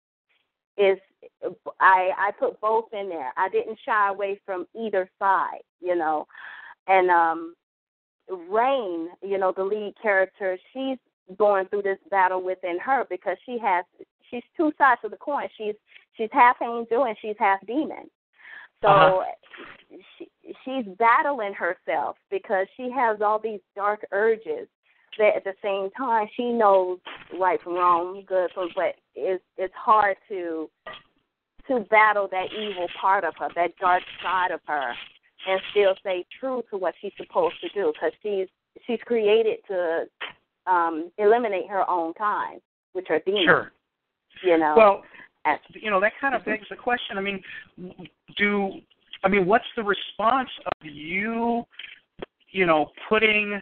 I put both in there. I didn't shy away from either side, you know. And Rain, you know, the lead character, she's going through this battle within her because she's two sides of the coin. She's half angel and she's half demon. So she's battling herself because she has all these dark urges at the same time, she knows right from wrong, good from, but it's hard to battle that evil part of her, that dark side of her, and still stay true to what she's supposed to do, because she's created to eliminate her own kind, which are demons. Sure. Well, that kind of begs the question. I mean, what's the response of you putting,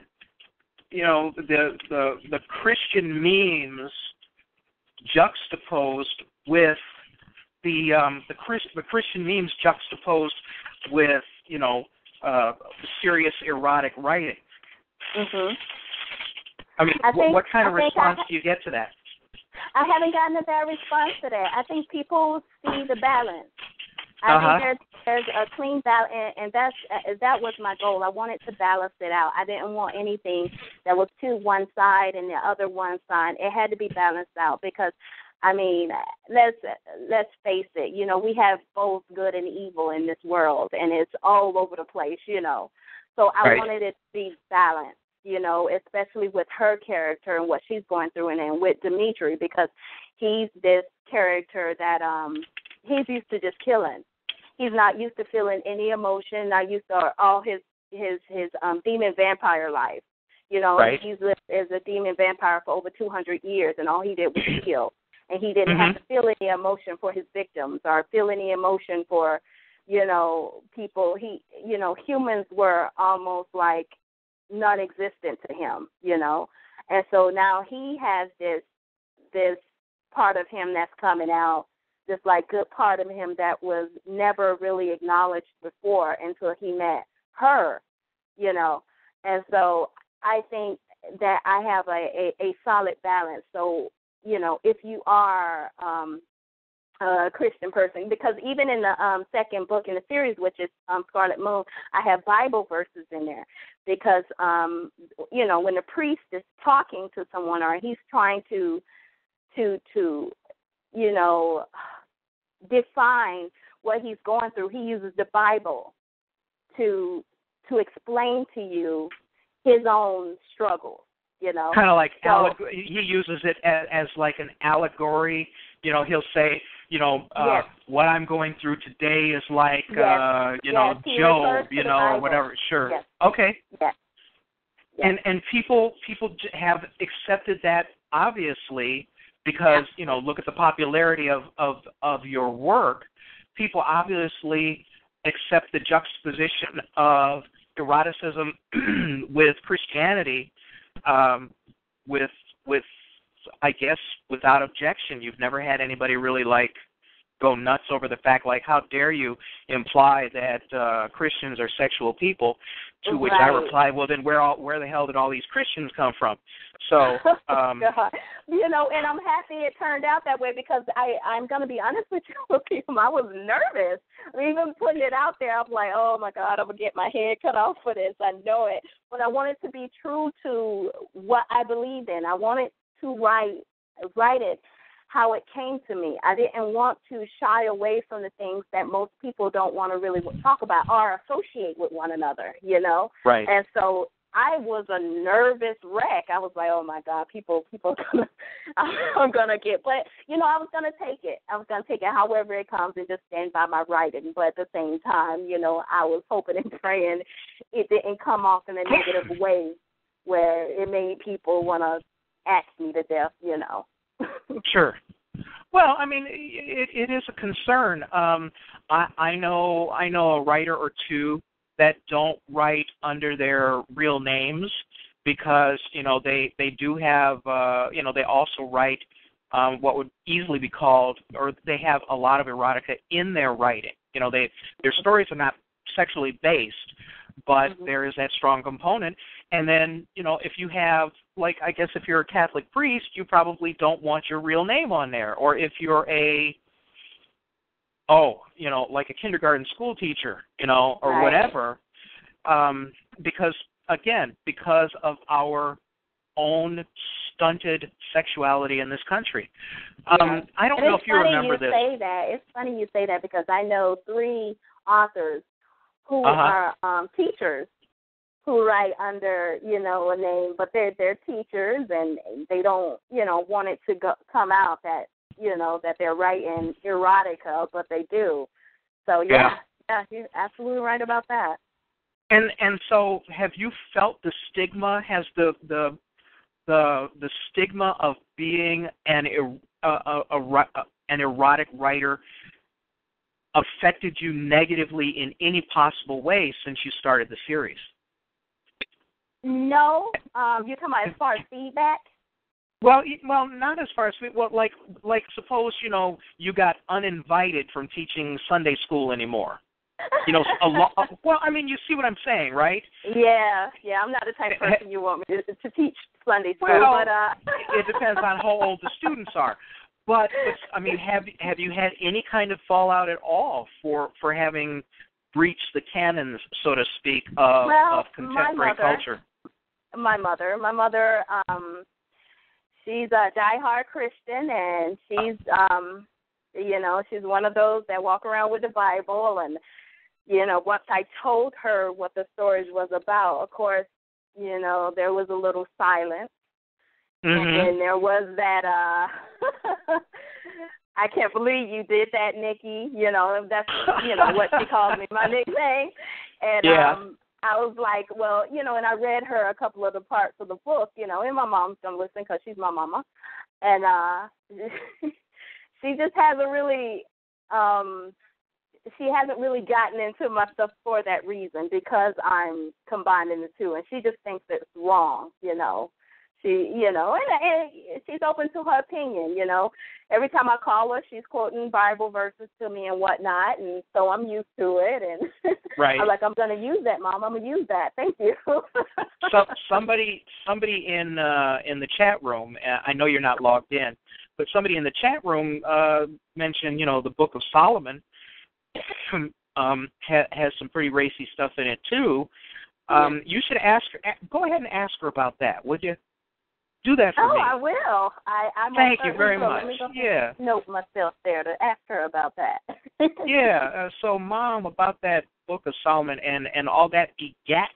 the Christian memes juxtaposed with the Christian memes juxtaposed with serious erotic writing? Mhm. I mean, what kind of response do you get to that? I haven't gotten a bad response to that. I think people see the balance. I think there's a clean balance, and that was my goal. I wanted to balance it out. I didn't want anything that was too one side and the other one side. It had to be balanced out because, I mean, let's face it. We have both good and evil in this world, and it's all over the place. So I wanted it to be balanced. Especially with her character and what she's going through, and with Dimitri, because he's this character that he's used to just killing. He's not used to feeling any emotion, not used to all his demon vampire life. He's lived as a demon vampire for over 200 years, and all he did was kill. And he didn't have to feel any emotion for his victims or feel any emotion for, people. Humans were almost like non-existent to him, and so now he has this part of him that's coming out, this like good part of him that was never really acknowledged before until he met her, and so I think that I have a solid balance. So if you are a Christian person, because even in the second book in the series, which is Scarlet Moon, I have Bible verses in there because, when the priest is talking to someone or he's trying to define what he's going through, he uses the Bible to explain to you his own struggles, Kind of like he uses it as like an allegory. He'll say, what I'm going through today is like, Job, or whatever. Sure. Yes. Okay. Yes. Yes. And people have accepted that, obviously, because, look at the popularity of your work. People obviously accept the juxtaposition of eroticism with Christianity, with I guess without objection. You've never had anybody really like go nuts over the fact, like, how dare you imply that Christians are sexual people? To which I reply, well, then where the hell did all these Christians come from? So, God. And I'm happy it turned out that way because I'm going to be honest with you, Kim, I was nervous. Even putting it out there, I'm like, oh my God, I'm going to get my head cut off for this. I know it. But I wanted to be true to what I believed in. I wanted to write it how it came to me. I didn't want to shy away from the things that most people don't want to really talk about or associate with one another, Right. And so I was a nervous wreck. I was like, oh my God, people I'm gonna get, but I was gonna take it. I was gonna take it however it comes and just stand by my writing. But at the same time, I was hoping and praying it didn't come off in a negative way where it made people want to axe me to death, Sure. Well, I mean, it is a concern. I know a writer or two that don't write under their real names because they do have they also write what would easily be called, or they have a lot of erotica in their writing. Their stories are not sexually based, but there is that strong component. And then, if you have, like, I guess if you're a Catholic priest, you probably don't want your real name on there. Or if you're like a kindergarten school teacher, or whatever, because of our own stunted sexuality in this country. I don't know if you remember this. It's funny you say that because I know 3 authors who are teachers who write under, you know, a name, but they're teachers, and they don't, you know, want it to come out that, you know, that they're writing erotica, but they do. So yeah, you're absolutely right about that. And so, have you felt the stigma? Has the stigma of being an erotic writer affected you negatively in any possible way since you started the series? No, you're talking about as far as feedback? Well, not as far as like suppose, you know, you got uninvited from teaching Sunday school anymore. You know, well, I mean, you see what I'm saying, right? Yeah, I'm not the type of person you want me to teach Sunday school, well, but it depends on how old the students are. But I mean, have you had any kind of fallout at all for having breached the canons, so to speak, of contemporary culture? My mother, she's a diehard Christian, and she's, you know, she's one of those that walk around with the Bible. And, you know, once I told her what the story was about, of course, you know, there was a little silence. Mm-hmm. And there was that, I can't believe you did that, Nikki. You know, that's, you know, what she calls me, my nickname. And I was like, well, you know, and I read her a couple of the parts of the book, you know, and my mom's going to listen because she's my mama. And she just hasn't really, she hasn't really gotten into my stuff for that reason, because I'm combining the two. And she just thinks it's wrong, you know. She, you know, and she's open to her opinion, you know. Every time I call her, she's quoting Bible verses to me and whatnot, and so I'm used to it. And right. I'm like, I'm going to use that, Mom. I'm going to use that. Thank you. So somebody in the chat room, I know you're not logged in, but somebody in the chat room mentioned, you know, the Book of Solomon has some pretty racy stuff in it too. You should ask her. Go ahead and ask her about that, would you? Do that for me. Oh, I will. Thank you very much. Yeah. Note myself there to ask her about that. Yeah. So, Mom, about that Book of Solomon and all that begat.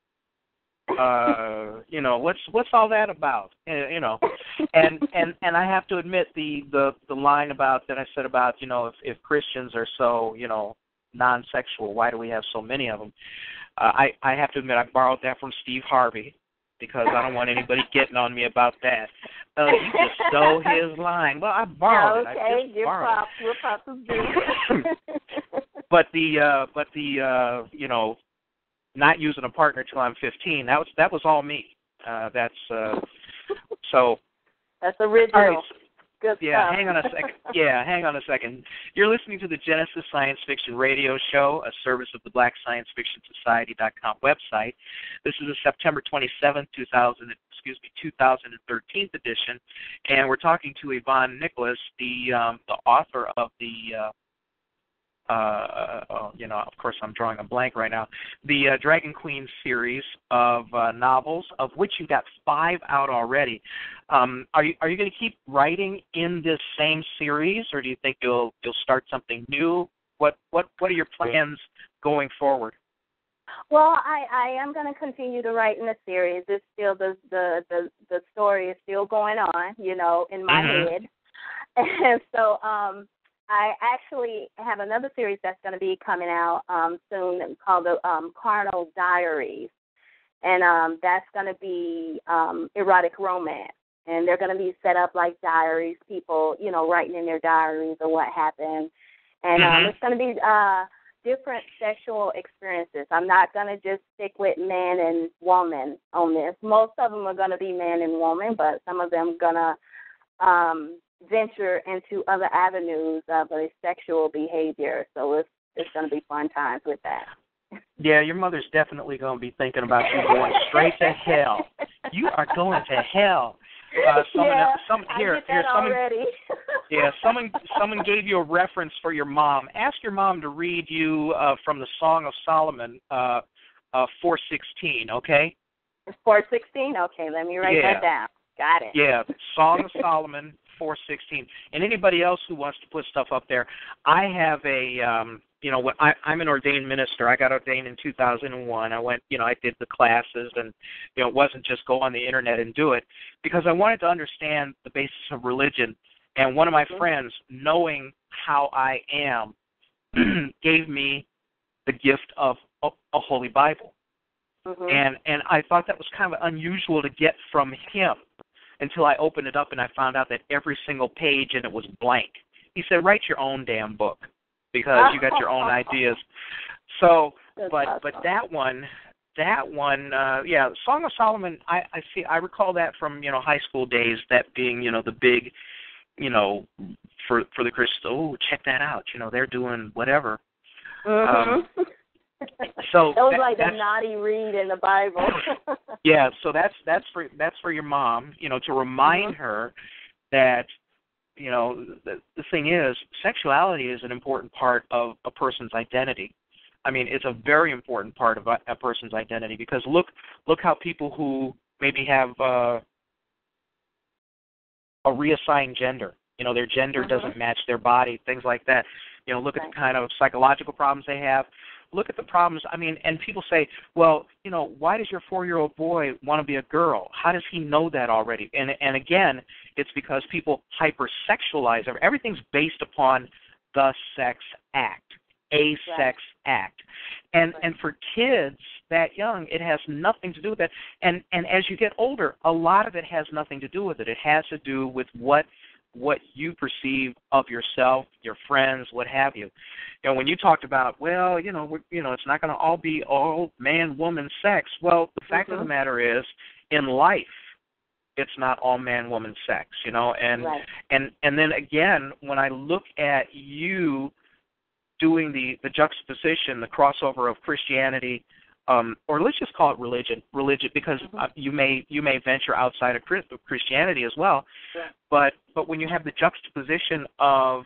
You know, what's all that about? You know, and I have to admit the line about that I said about, you know, if Christians are so, you know, non-sexual, why do we have so many of them? I have to admit I borrowed that from Steve Harvey, because I don't want anybody getting on me about that. You just stole his line. Well, I borrowed it. Okay, your props is due. But the you know, not using a partner till I'm 15. That was all me. That's so. That's original. All right, Good yeah, stuff. hang on a second. You're listening to the Genesis Science Fiction Radio Show, a service of the Black Science Fiction Society.com website. This is the September 27th, 2013 edition, and we're talking to Yvonne Nicholas, the author of the you know, of course I'm drawing a blank right now, the Dragon Queen series of novels, of which you've got 5 out already. Are you going to keep writing in this same series, or do you think you'll start something new? What are your plans going forward? Well, I am going to continue to write in the series. It's still the story is still going on, you know, in my head, and so I actually have another series that's going to be coming out soon called the Carnal Diaries, and that's going to be erotic romance. And they're going to be set up like diaries, people, you know, writing in their diaries or what happened. And it's going to be different sexual experiences. I'm not going to just stick with man and woman on this. Most of them are going to be man and woman, but some of them are going to venture into other avenues of a sexual behavior. So it's going to be fun times with that. Yeah, your mother's definitely going to be thinking about you going straight to hell. You are going to hell. Someone gave you a reference for your mom. Ask your mom to read you from the Song of Solomon, 4:16. Okay. 4:16. Okay, let me write that down. Got it. Yeah, Song of Solomon 4:16. And anybody else who wants to put stuff up there, I have a when I'm an ordained minister. I got ordained in 2001. I went, I did the classes, and it wasn't just go on the internet and do it, because I wanted to understand the basis of religion. And one of my friends, knowing how I am, gave me the gift of a Holy Bible. And I thought that was kind of unusual to get from him, until I opened it up and I found out that every single page in it was blank. He said, write your own damn book, because you got your own ideas. So, but that one, Song of Solomon, I recall that from, high school days, that being, the big, for the Christians, oh, check that out, they're doing whatever. So that was like the naughty read in the Bible. Yeah, so that's for your mom, to remind her that, the thing is, sexuality is an important part of a person's identity. I mean, it's a very important part of a person's identity, because look how people who maybe have a reassigned gender, their gender doesn't match their body, things like that. Look at the kind of psychological problems they have. Look at the problems. I mean, and people say, well, why does your 4-year-old boy want to be a girl? How does he know that already? And again, it's because people hypersexualize. Everything's based upon the sex act, a sex act. And for kids that young, it has nothing to do with that. And as you get older, a lot of it has nothing to do with it. It has to do with what you perceive of yourself, your friends, what have you. When you talked about, well, it's not going to all be all man-woman sex. Well, the fact of the matter is, in life, it's not all man-woman sex, and then again, when I look at you doing the juxtaposition, the crossover of Christianity, or let's just call it religion, because you may venture outside of Christianity as well, but when you have the juxtaposition of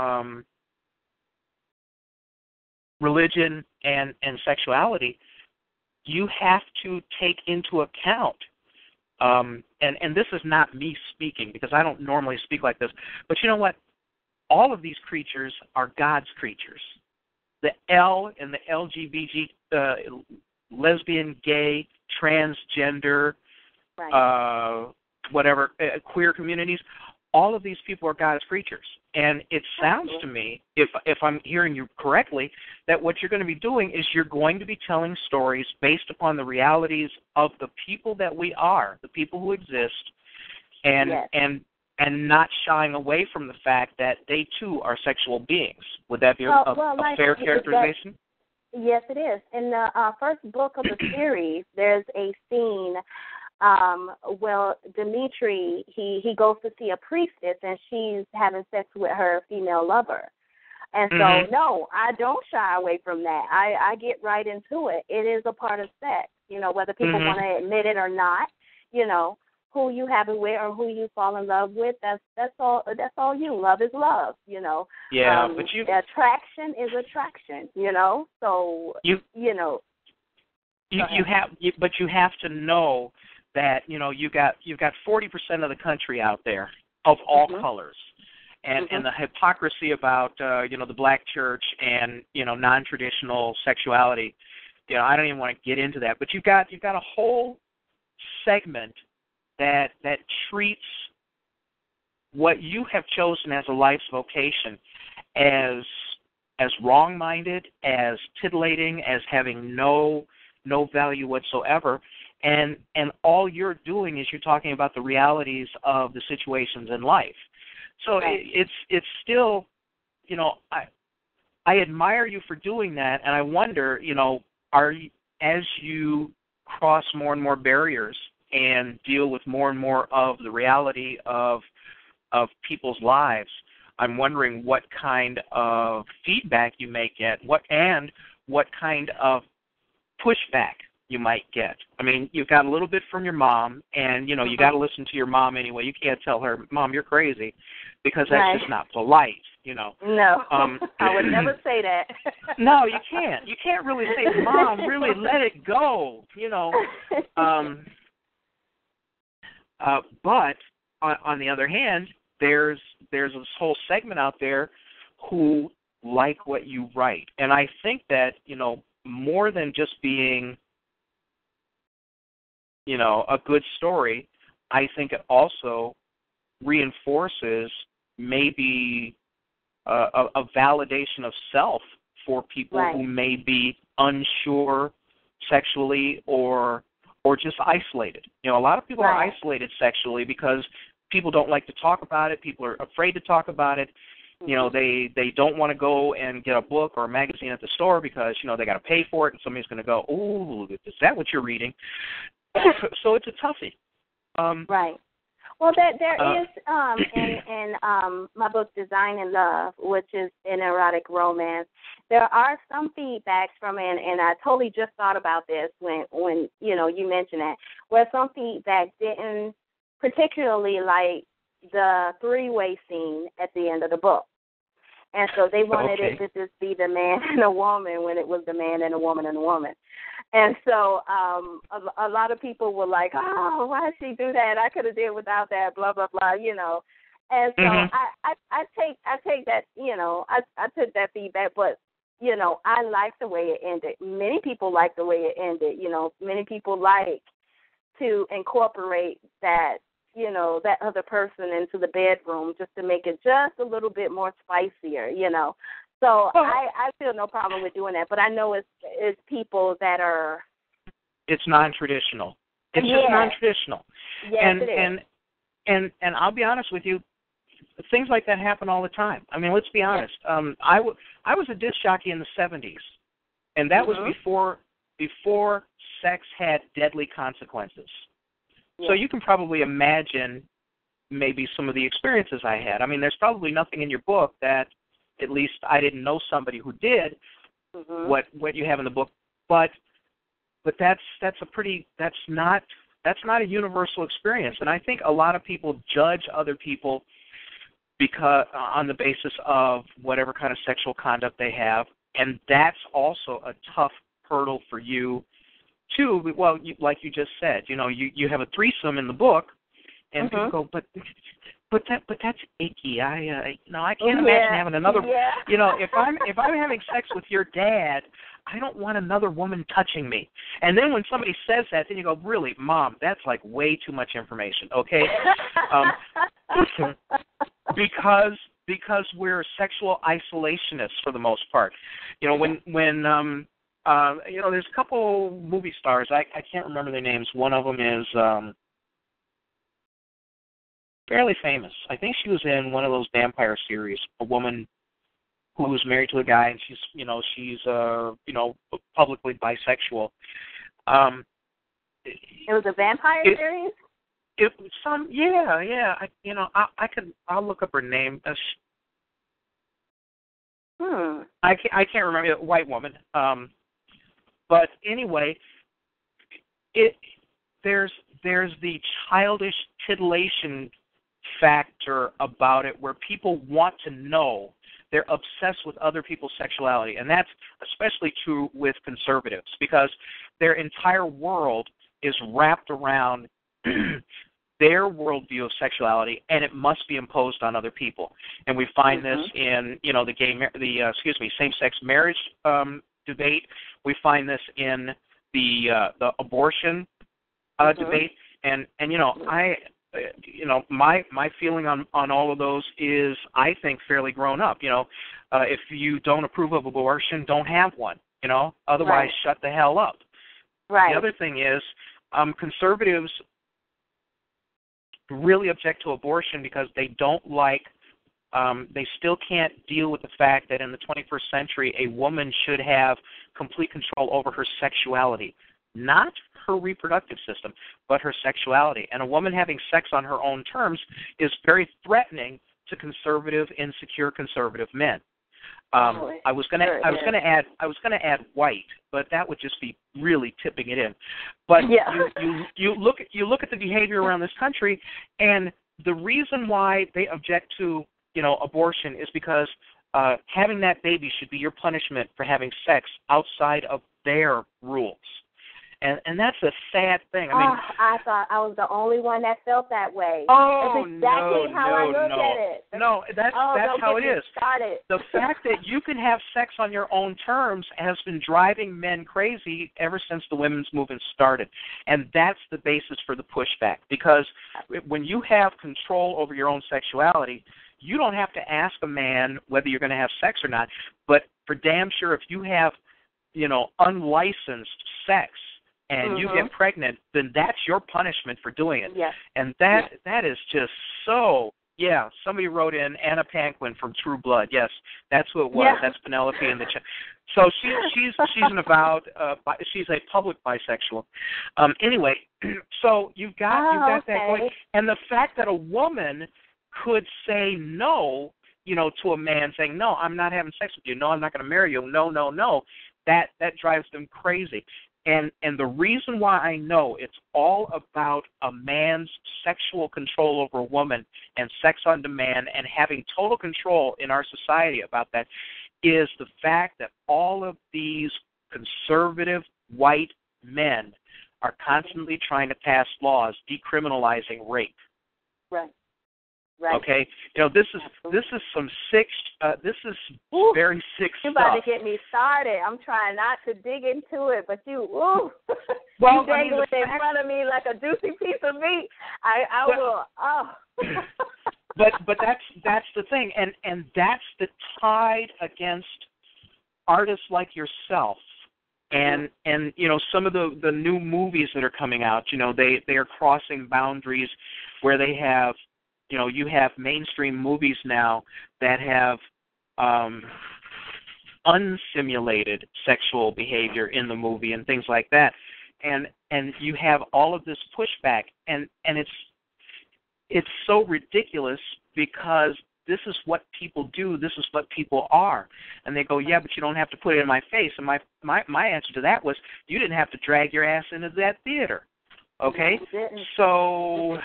religion and sexuality, you have to take into account, and this is not me speaking, because I don't normally speak like this, but you know what? All of these creatures are God's creatures. The L in the LGBT, lesbian, gay, transgender, whatever, queer communities, all of these people are God's creatures. And it sounds to me, if I'm hearing you correctly, that what you're going to be doing is you're going to be telling stories based upon the realities of the people that we are, the people who exist, and not shying away from the fact that they too are sexual beings. Would that be a fair characterization? Yes, it is. In the first book of the series, there's a scene. Dimitri, he goes to see a priestess, and she's having sex with her female lover. And so, no, I don't shy away from that. I get right into it. It is a part of sex, whether people want to admit it or not. Who you have it with or who you fall in love with, that's all you. Love is love, Yeah, but attraction is attraction, So you have to know that you've got 40% of the country out there of all colors, and the hypocrisy about the black church and non-traditional sexuality. I don't even want to get into that, but you've got a whole segment that treats what you have chosen as a life's vocation as wrong-minded, as titillating, as having no value whatsoever, and all you're doing is you're talking about the realities of the situations in life. So it's still, I admire you for doing that, and I wonder, as you cross more and more barriers and deal with more and more of the reality of people's lives, I'm wondering what kind of feedback you may get, what kind of pushback you might get. I mean, you've got a little bit from your mom, and you got to listen to your mom anyway. You can't tell her, "Mom, you're crazy," because that's just not polite. No, I would never say that. No, you can't. You can't really say, "Mom, really let it go." But on the other hand, there's this whole segment out there who like what you write. And I think that, more than just being, a good story, I think it also reinforces maybe a validation of self for people right. who may be unsure sexually or just isolated. A lot of people right. are isolated sexually because people don't like to talk about it. People are afraid to talk about it. They don't want to go and get a book or a magazine at the store because, they got to pay for it, and somebody's going to go, "Ooh, is that what you're reading?" So it's a toughie. Right. Well, there is in my book Design in Love, which is an erotic romance. There are some feedbacks from it, and I totally just thought about this when you mentioned it, where some feedback didn't particularly like the three-way scene at the end of the book. And so they wanted it to just be the man and a woman when it was the man and a woman and a woman. And so a lot of people were like, "Oh, why did she do that? I could have did without that, blah, blah, blah," And so I take that, I took that feedback, but, I like the way it ended. Many people like the way it ended. Many people like to incorporate that, that other person into the bedroom just to make it just a little bit more spicier, So I feel no problem with doing that, but I know it's people that are. It's non-traditional. It's just non-traditional. Yes, it is. And I'll be honest with you, things like that happen all the time. I mean, let's be honest. I was a disc jockey in the 70s, and that was before sex had deadly consequences. So you can probably imagine maybe some of the experiences I had. I mean, there's probably nothing in your book that, at least I didn't know somebody who did, what you have in the book. But that's not a universal experience. And I think a lot of people judge other people because on the basis of whatever kind of sexual conduct they have, and that's also a tough hurdle for you too. Well, like you just said, you have a threesome in the book, and people go, but that's icky. I can't imagine having another. If I'm having sex with your dad, I don't want another woman touching me. And then when somebody says that, then you go, really, Mom, that's like way too much information. Okay, because we're sexual isolationists for the most part. When there's a couple movie stars. I can't remember their names. One of them is fairly famous. I think she was in one of those vampire series. A woman who was married to a guy, and she's publicly bisexual. It was a vampire series. I'll look up her name. I can't remember. A white woman. But anyway, there's the childish titillation factor about it where people want to know. They're obsessed with other people's sexuality, and that's especially true with conservatives because their entire world is wrapped around their worldview of sexuality, and it must be imposed on other people. And we find this in the same-sex marriage debate. We find this in the abortion debate, and my feeling on all of those is I think fairly grown up. If you don't approve of abortion, don't have one. Otherwise shut the hell up. Right. The other thing is conservatives really object to abortion because they don't like. They still can't deal with the fact that in the 21st century, a woman should have complete control over her sexuality, not her reproductive system, but her sexuality. And a woman having sex on her own terms is very threatening to conservative, insecure conservative men. I was going to add white, but that would just be really tipping it in. But you look at the behavior around this country, and the reason why they object to abortion is because having that baby should be your punishment for having sex outside of their rules. And that's a sad thing. I mean, I thought I was the only one that felt that way. Oh, that's exactly how I look at it. No, that's how it is. Started. The fact that you can have sex on your own terms has been driving men crazy ever since the women's movement started. And that's the basis for the pushback. Because when you have control over your own sexuality, you don't have to ask a man whether you're going to have sex or not. But for damn sure, if you have, unlicensed sex, and you get pregnant, then that's your punishment for doing it. Yes. And that is just so, somebody wrote in Anna Paquin from True Blood. Yes, that's who it was. Yeah. That's Penelope in the chat. So she's an avowed, she's a public bisexual. Anyway, so you've got that going. And the fact that a woman could say no, to a man saying, no, I'm not having sex with you. No, I'm not going to marry you. No. That drives them crazy. And the reason why I know it's all about a man's sexual control over a woman and sex on demand and having total control in our society about that is the fact that all of these conservative white men are constantly trying to pass laws decriminalizing rape. Right. Okay, this is some sick. This is very sick stuff. You're about to get me started. I'm trying not to dig into it, but you, well, you dangle it in front of me like a juicy piece of meat. I will. Oh. But that's the thing, and that's the tide against artists like yourself. And some of the new movies that are coming out, they are crossing boundaries where they have. You have mainstream movies now that have unsimulated sexual behavior in the movie and things like that, and you have all of this pushback, and it's so ridiculous because this is what people do, this is what people are, and they go, yeah, but you don't have to put it in my face, and my answer to that was, you didn't have to drag your ass into that theater, okay? So.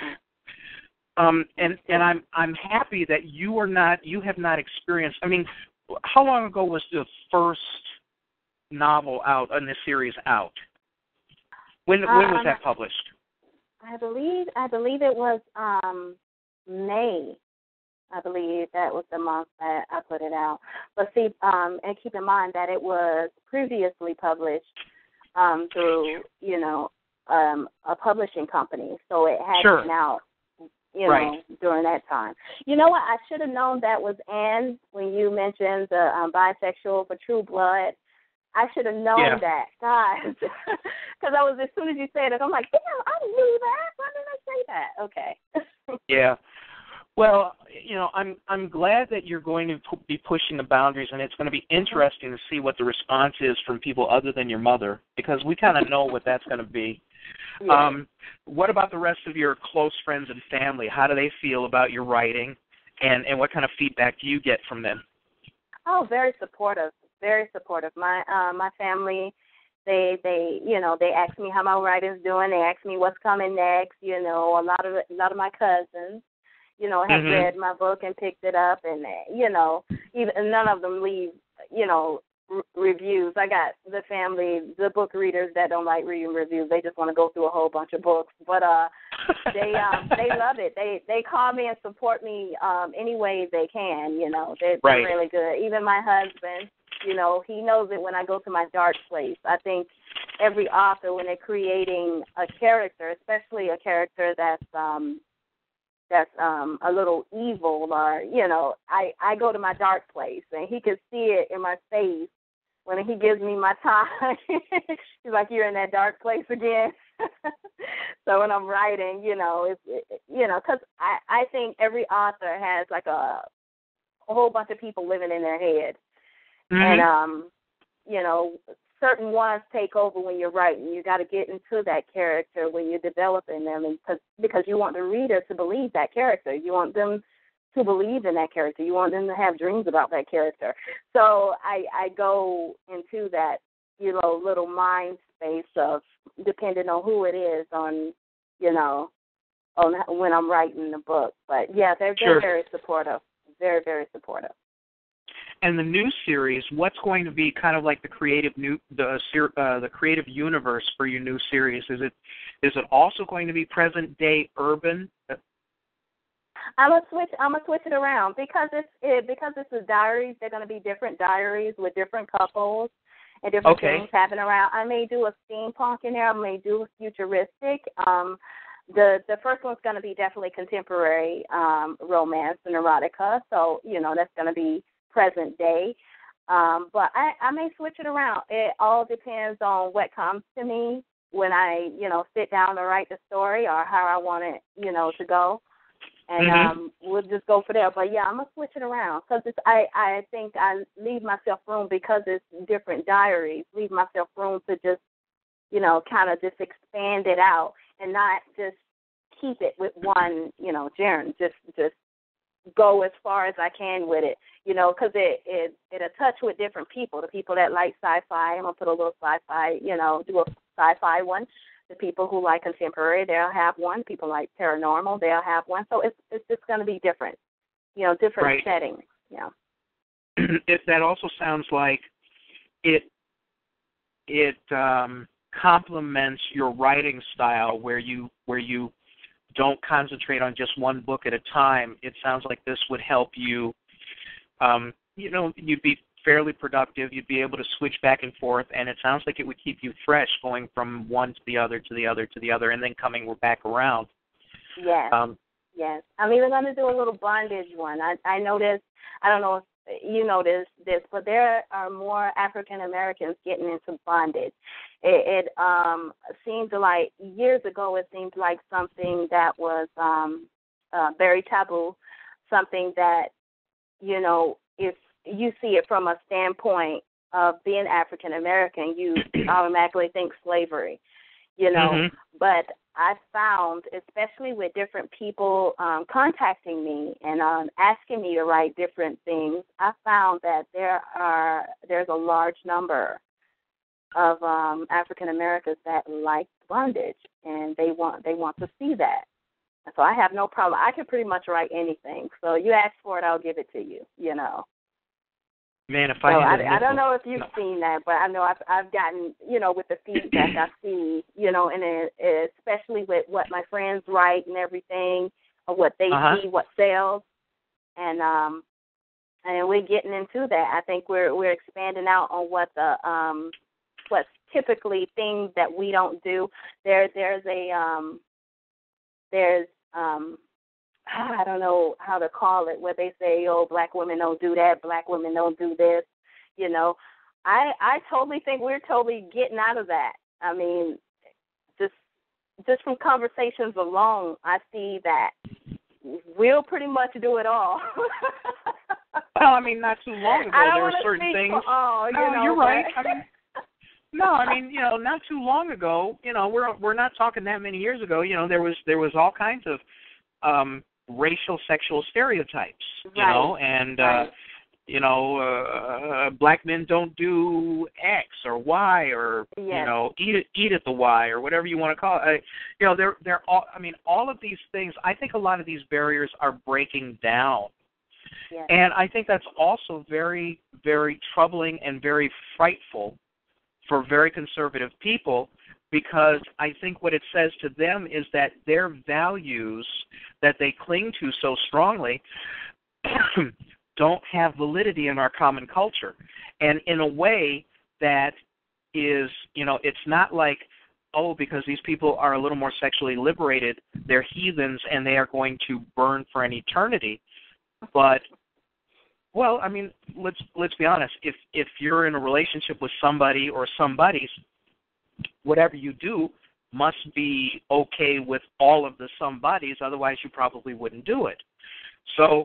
And I'm happy that you have not experienced. I mean, how long ago was the first novel out in this series out? When was that published? I believe it was May. I believe that was the month that I put it out. But see, and keep in mind that it was previously published through a publishing company, so it had been out. During that time. You know what? I should have known that was Anne when you mentioned the bisexual for True Blood. I should have known that, guys, because I was, as soon as you said it, I'm like, damn, I knew that. Why didn't I say that? Okay. Yeah. Well, I'm glad that you're going to be pushing the boundaries, and it's going to be interesting to see what the response is from people other than your mother, because we kind of know what that's going to be. Yeah. What about the rest of your close friends and family? How do they feel about your writing, and what kind of feedback do you get from them? Oh, very supportive, very supportive. My family, they ask me how my writing's doing. They ask me what's coming next. A lot of my cousins, have read my book and picked it up, and even none of them leave, reviews. I got the family, the book readers that don't like reading reviews. They just want to go through a whole bunch of books. But they love it. They call me and support me any way they can. They're really good. Even my husband, he knows it when I go to my dark place. I think every author, when they're creating a character, especially a character that's a little evil, or I go to my dark place, and he can see it in my face when he gives me my time. He's like, you're in that dark place again. So when I'm writing, it's because I think every author has like a whole bunch of people living in their head, and certain ones take over when you're writing. You got to get into that character when you're developing them, and because you want the reader to believe that character. You want them to believe in that character. You want them to have dreams about that character. So I go into that, little mind space of, depending on who it is, on when I'm writing the book. But yeah, they're very supportive. Very, very supportive. And the new series, what's going to be kind of like the creative creative universe for your new series? Is it also going to be present day urban? I'm gonna switch it around because it's the diaries. They're gonna be different diaries with different couples and different things happening around. I may do a steampunk in there. I may do a futuristic. The first one's gonna be definitely contemporary romance and erotica. So that's gonna be present day. But I may switch it around. It all depends on what comes to me when I sit down to write the story or how I want it to go. And we'll just go for there. But, yeah, I'm going to switch it around because I think I leave myself room because it's different diaries, leave myself room to just, kind of just expand it out and not just keep it with one, genre, just go as far as I can with it, because it'll touch with different people. The people that like sci-fi, I'm going to put a little sci-fi, do a sci-fi one. The people who like contemporary, they'll have one. People like paranormal, they'll have one. So it's just going to be different, different settings. Yeah. That also sounds like it complements your writing style, where you don't concentrate on just one book at a time. It sounds like this would help you. You'd be fairly productive. You'd be able to switch back and forth, and it sounds like it would keep you fresh, going from one to the other to the other to the other, and then coming back around. Yes. Yes. I'm even going to do a little bondage one. I noticed, I don't know if you noticed this, but there are more African Americans getting into bondage. It seemed like years ago it seemed like something that was very taboo, something that, if you see it from a standpoint of being African American, you automatically think slavery, But I found, especially with different people contacting me and asking me to write different things, I found that there's a large number of African Americans that like bondage, and they want to see that. So I have no problem. I can pretty much write anything. So you ask for it, I'll give it to you. Man, if I don't know if you've seen that, but I know I've gotten, with the feedback I see, and especially with what my friends write and everything, or what they see, what sells, and we're getting into that. I think we're expanding out on what's typically things that we don't do. There's I don't know how to call it, where they say, black women don't do that, black women don't do this, I totally think we're totally getting out of that. I mean, just from conversations alone, I see that we'll pretty much do it all. Well, I mean, not too long ago, there were certain things. You're right. Not too long ago, we're not talking that many years ago, there was all kinds of racial sexual stereotypes, and black men don't do X or Y or eat at the Y or whatever you want to call it. They're all. I mean, all of these things. I think a lot of these barriers are breaking down, and I think that's also very, very troubling and very frightful for very conservative people. Because I think what it says to them is that their values that they cling to so strongly don't have validity in our common culture. And in a way that is, it's not like, because these people are a little more sexually liberated, they're heathens and they are going to burn for an eternity. But, well, I mean, let's be honest. If you're in a relationship with somebody or somebody's, whatever you do must be okay with all of the somebodies, otherwise you probably wouldn't do it. So,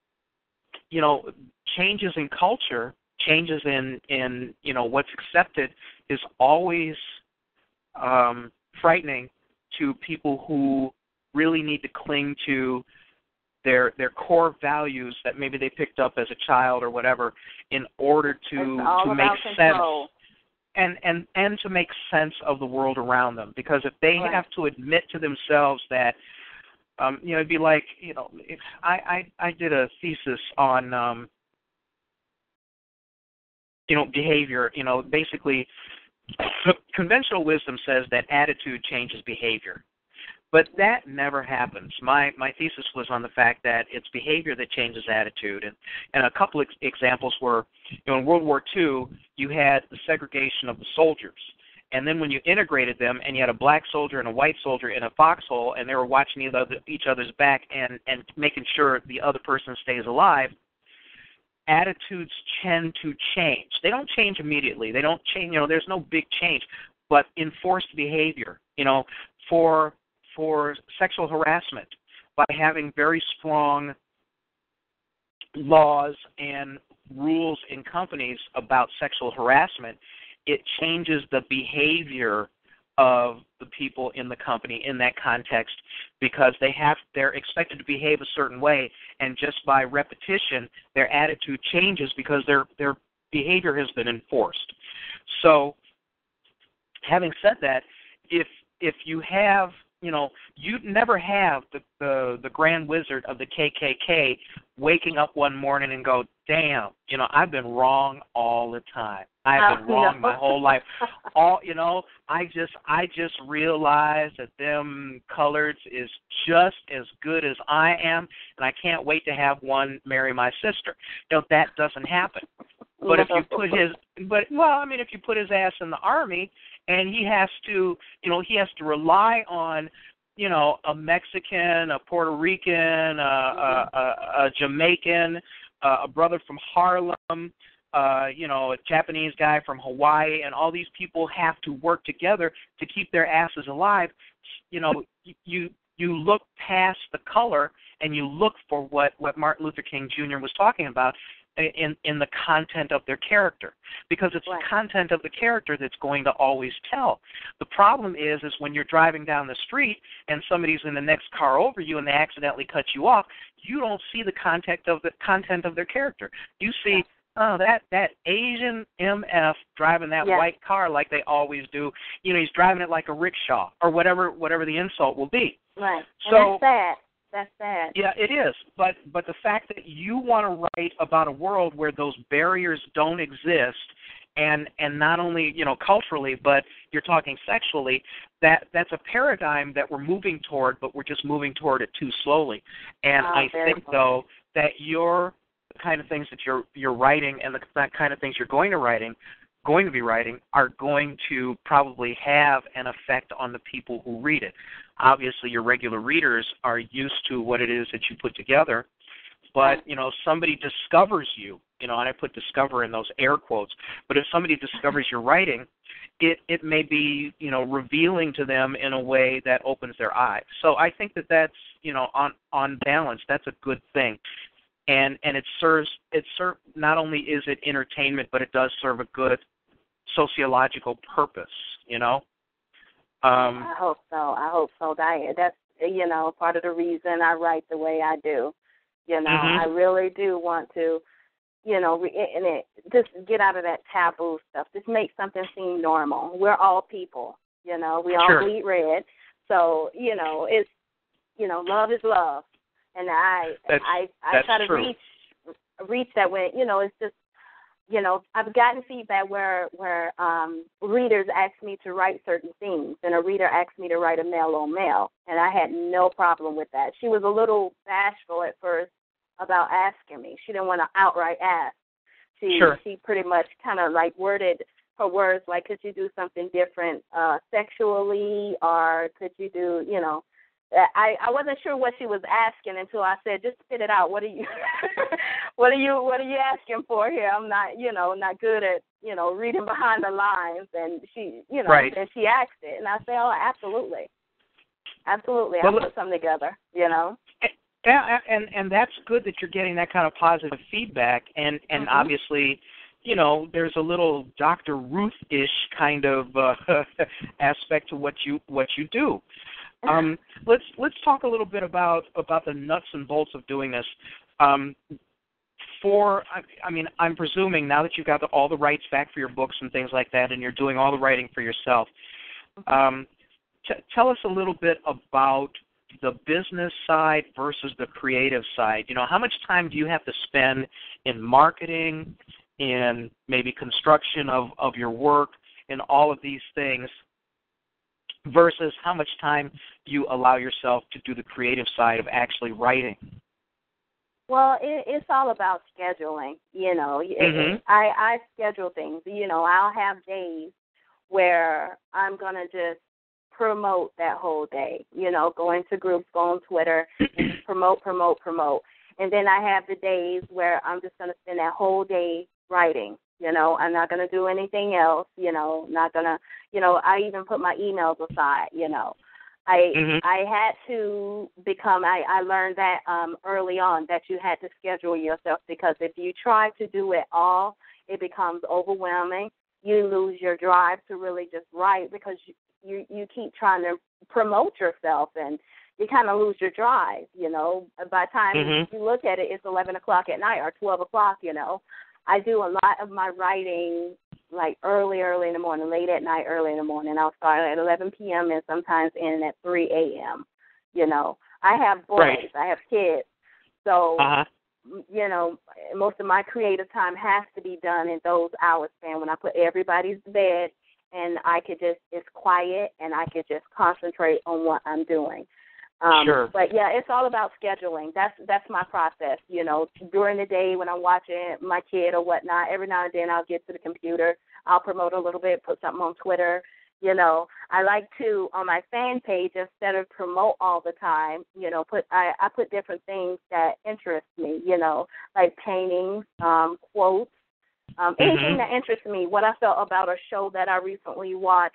changes in culture, changes in what's accepted is always frightening to people who really need to cling to their core values that maybe they picked up as a child or whatever in order to make sense. And to make sense of the world around them. Because if they have to admit to themselves that, it'd be like, if I did a thesis on behavior, basically conventional wisdom says that attitude changes behavior. But that never happens. My thesis was on the fact that it's behavior that changes attitude. And a couple of examples were, in World War II, you had the segregation of the soldiers. And then when you integrated them and you had a black soldier and a white soldier in a foxhole and they were watching each other's back and making sure the other person stays alive, attitudes tend to change. They don't change immediately. They don't change, there's no big change. But enforced behavior, for sexual harassment, by having very strong laws and rules in companies about sexual harassment, it changes the behavior of the people in the company in that context, because they're expected to behave a certain way, and just by repetition, their attitude changes because their behavior has been enforced. So, having said that, if you have, you'd never have the Grand Wizard of the KKK waking up one morning and go, damn, I've been wrong all the time. I've been wrong my whole life. I just realized that them coloreds is just as good as I am, and I can't wait to have one marry my sister. That doesn't happen. But if you put if you put his ass in the Army, and he has to rely on, a Mexican, a Puerto Rican, a Jamaican, a brother from Harlem, a Japanese guy from Hawaii, and all these people have to work together to keep their asses alive. You look past the color and you look for what Martin Luther King Jr. was talking about in the content of their character, because it's the content of the character that's going to always tell. The problem is when you're driving down the street and somebody's in the next car over you and they accidentally cut you off, you don't see the content of their character. You see, that Asian MF driving that white car like they always do. He's driving it like a rickshaw or whatever the insult will be. Right. So and that's sad. That's sad. Yeah, it is. But the fact that you want to write about a world where those barriers don't exist, and not only culturally, but you're talking sexually, that's a paradigm that we're moving toward, but we're just moving toward it too slowly. And I think though that the kind of things that you're writing and the kind of things you're going to be writing are going to probably have an effect on the people who read it. Obviously, your regular readers are used to what it is that you put together, but, somebody discovers you, and I put discover in those air quotes, but if somebody discovers your writing, it may be, revealing to them in a way that opens their eyes. So I think that's, on balance, that's a good thing. And it serves, not only is it entertainment, but it does serve a good sociological purpose, I hope so, Diane. That's, part of the reason I write the way I do. I really do want to, just get out of that taboo stuff. Just make something seem normal. We're all people, we all bleed red. So, it's, love is love. And I try to reach that way. It's just, I've gotten feedback where readers ask me to write certain things, and a reader asked me to write a male on male, and I had no problem with that. She was a little bashful at first about asking me. She didn't want to outright ask. She pretty much kind of like worded her words like, could you do something different sexually, or could you do, I wasn't sure what she was asking until I said, just spit it out. What are you what are you asking for here? I'm not, not good at, reading behind the lines. And she, and she asked it, and I said, oh, absolutely. Absolutely. I'll put something together, Yeah, and that's good that you're getting that kind of positive feedback, and obviously, there's a little Dr. Ruth-ish kind of aspect to what you do. Let's talk a little bit about the nuts and bolts of doing this. I'm presuming now that you've got all the rights back for your books and things like that, and you're doing all the writing for yourself, tell us a little bit about the business side versus the creative side. How much time do you have to spend in marketing in maybe construction of your work and all of these things, versus how much time do you allow yourself to do the creative side of actually writing? Well, it's all about scheduling. I schedule things. I'll have days where I'm going to just promote that whole day, go into groups, go on Twitter, and just promote. And then I have the days where I'm just going to spend that whole day writing. I'm not going to do anything else, not going to, I even put my emails aside, I had to I learned that early on, that you had to schedule yourself, because if you try to do it all, it becomes overwhelming. You lose your drive to really just write, because you keep trying to promote yourself, and you kind of lose your drive, By the time you look at it, it's 11 o'clock at night or 12 o'clock, I do a lot of my writing like early in the morning, late at night, early in the morning. I'll start at 11 p.m. and sometimes end at 3 a.m. I have boys, right. I have kids, so most of my creative time has to be done in those hours span when I put everybody's to bed, and it's quiet, and I could just concentrate on what I'm doing. Sure. But yeah, it's all about scheduling. That's my process. During the day when I'm watching my kid or whatnot, every now and then I'll get to the computer. I'll promote a little bit, put something on Twitter. I like to, on my fan page, instead of promote all the time, I put different things that interest me. Like paintings, quotes, anything that interests me. What I felt about a show that I recently watched.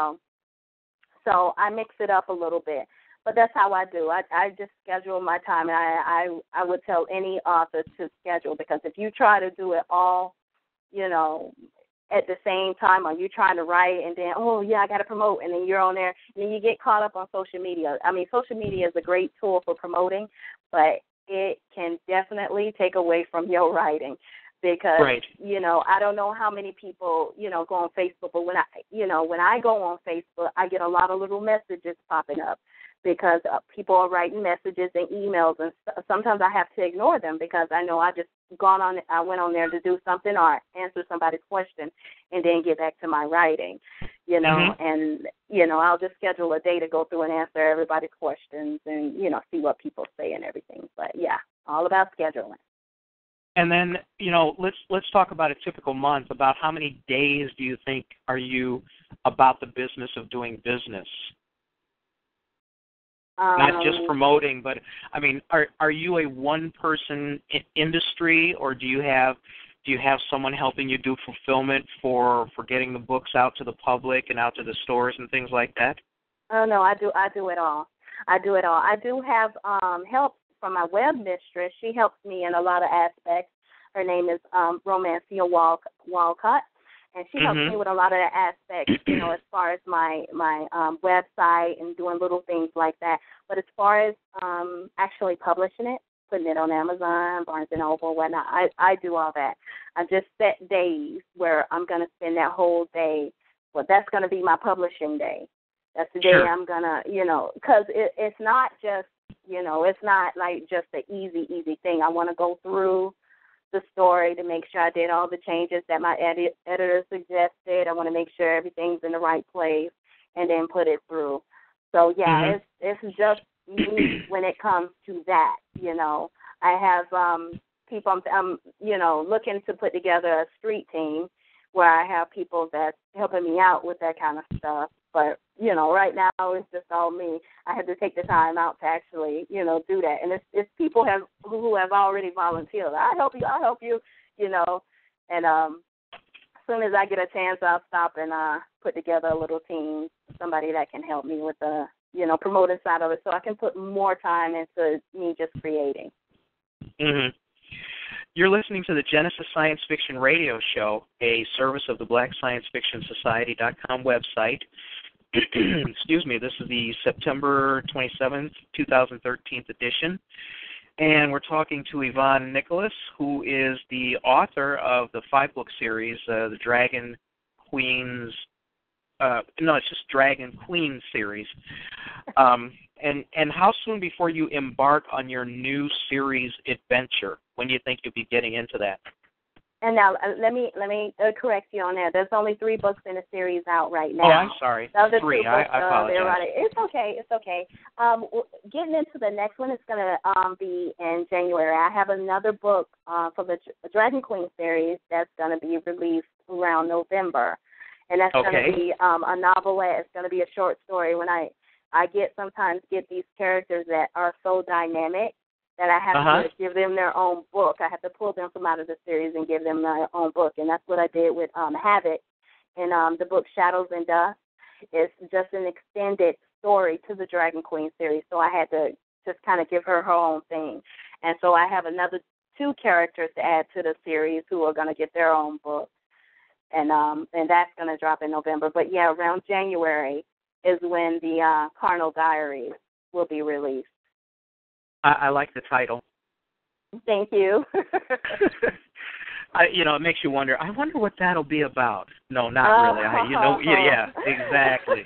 So I mix it up a little bit. But that's how I do. I just schedule my time, and I would tell any author to schedule, because if you try to do it all, at the same time, or you're trying to write and then, I got to promote, and then you're on there, and then you get caught up on social media. I mean, social media is a great tool for promoting, but it can definitely take away from your writing. Because, right. I don't know how many people, go on Facebook, but when I go on Facebook, I get a lot of little messages popping up, because people are writing messages and emails, and sometimes I have to ignore them, because I know I went on there to do something or answer somebody's question and then get back to my writing, and, I'll just schedule a day to go through and answer everybody's questions and, see what people say and everything. But, yeah, all about scheduling. And then, let's talk about a typical month. About how many days do you think are you about the business of doing business? Not just promoting, but I mean, are you a one-person industry, or do you have someone helping you do fulfillment for getting the books out to the public and out to the stores and things like that? Oh no, I do it all. I do have help from my web mistress. She helps me in a lot of aspects. Her name is Romancia Walcott. And she helps me with a lot of the aspects, as far as my website and doing little things like that. But as far as actually publishing it, putting it on Amazon, Barnes & Noble, whatnot, I do all that. I just set days where I'm going to spend that whole day. Well, that's going to be my publishing day. That's the day I'm going to, because it's not just, it's not like just an easy thing. I want to go through the story to make sure I did all the changes that my editor suggested. I want to make sure everything's in the right place and then put it through. So, yeah, it's just me when it comes to that, I have people, I'm looking to put together a street team where I have people that's helping me out with that kind of stuff. But, right now it's just all me. I had to take the time out to actually, do that. And it's people who have already volunteered. I'll help you, And as soon as I get a chance, I'll stop and put together a little team, somebody that can help me with the, promoting side of it, so I can put more time into me just creating. Mm-hmm. You're listening to the Genesis Science Fiction Radio Show, a service of the BlackScienceFictionSociety.com website. Excuse me, this is the September 27th, 2013 edition. And we're talking to Yvonne Nicholas, who is the author of the 5-book series, the Dragon Queens, it's just Dragon Queen series. And how soon before you embark on your new series adventure? When do you think you'll be getting into that? And now let me correct you on that. There's only 3 books in the series out right now. Oh, I'm sorry. The other 3. 2 books, I apologize. they're running. It's okay. It's okay. Getting into the next one is going to be in January. I have another book for the Dragon Queen series that's going to be released around November, and that's going to be a novelette. It's going to be a short story. When I sometimes get these characters that are so dynamic that I have to give them their own book. I have to pull them from out of the series and give them their own book, and that's what I did with Havoc in the book Shadows and Dust. It's just an extended story to the Dragon Queen series, so I had to just kind of give her own thing. And so I have another 2 characters to add to the series who are going to get their own book, and that's going to drop in November. But, yeah, around January is when the Carnal Diaries will be released. I like the title. Thank you. It makes you wonder. I wonder what that'll be about. No, not really. Yeah, exactly.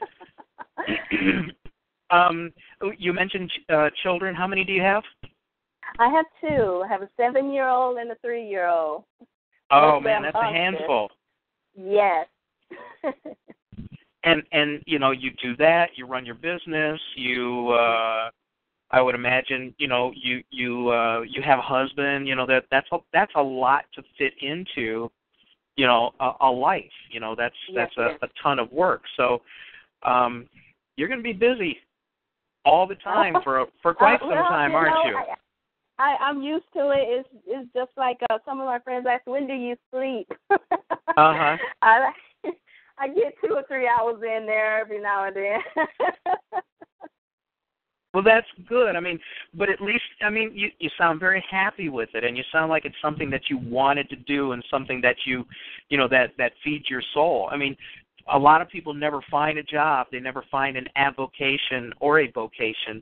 You mentioned children. How many do you have? I have 2. I have a 7-year-old and a 3-year-old. Oh man, that's a handful. Yes. And you do that. You run your business. I would imagine, you have a husband, that's a lot to fit into, a life, that's a ton of work. So, you're going to be busy all the time for quite some time, aren't you? I'm used to it. It's just like some of my friends ask, when do you sleep? Uh-huh. I get 2 or 3 hours in there every now and then. Well, that's good. But at least, you sound very happy with it, and you sound like it's something that you wanted to do and something that that feeds your soul. A lot of people never find a job. They never find an avocation or a vocation,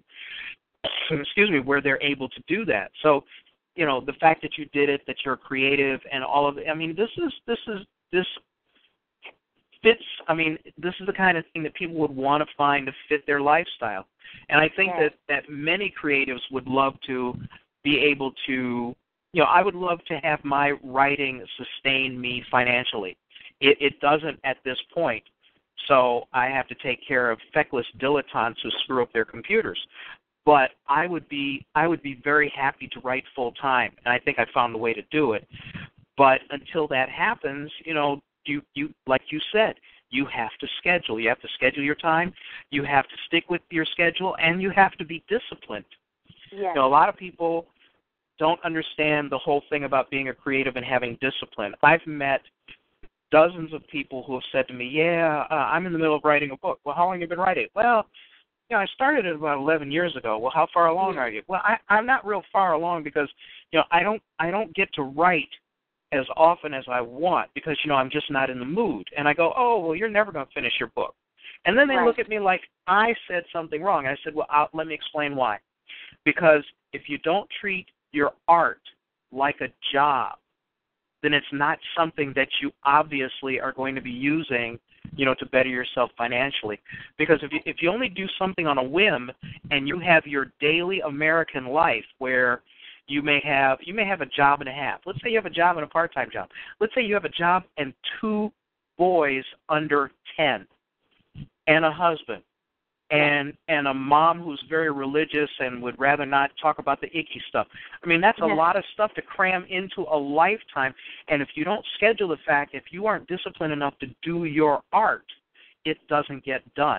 where they're able to do that. So, the fact that you did it, that you're creative and all of it, this fits, this is the kind of thing that people would want to find to fit their lifestyle. And I think that many creatives would love to be able to, I would love to have my writing sustain me financially. It doesn't at this point, so I have to take care of feckless dilettantes who screw up their computers. But I would be very happy to write full time, and I think I found a way to do it. But until that happens, you like you said, you have to schedule. You have to schedule your time. You have to stick with your schedule, and you have to be disciplined. Yes. A lot of people don't understand the whole thing about being a creative and having discipline. I've met dozens of people who have said to me, I'm in the middle of writing a book. Well, how long have you been writing? Well, I started it about 11 years ago. Well, how far along are you? Well, I'm not real far along because, I don't get to write as often as I want because, I'm just not in the mood. And I go, oh, well, you're never going to finish your book. And then they look at me like I said something wrong. I said, well, let me explain why. Because if you don't treat your art like a job, then it's not something that you obviously are going to be using, to better yourself financially. Because if you only do something on a whim and you have your daily American life where you may have a job and a half. Let's say you have a job and a part-time job. Let's say you have a job and 2 boys under 10 and a husband and a mom who's very religious and would rather not talk about the icky stuff. That's a lot of stuff to cram into a lifetime. And if you don't schedule the fact, if you aren't disciplined enough to do your art, it doesn't get done.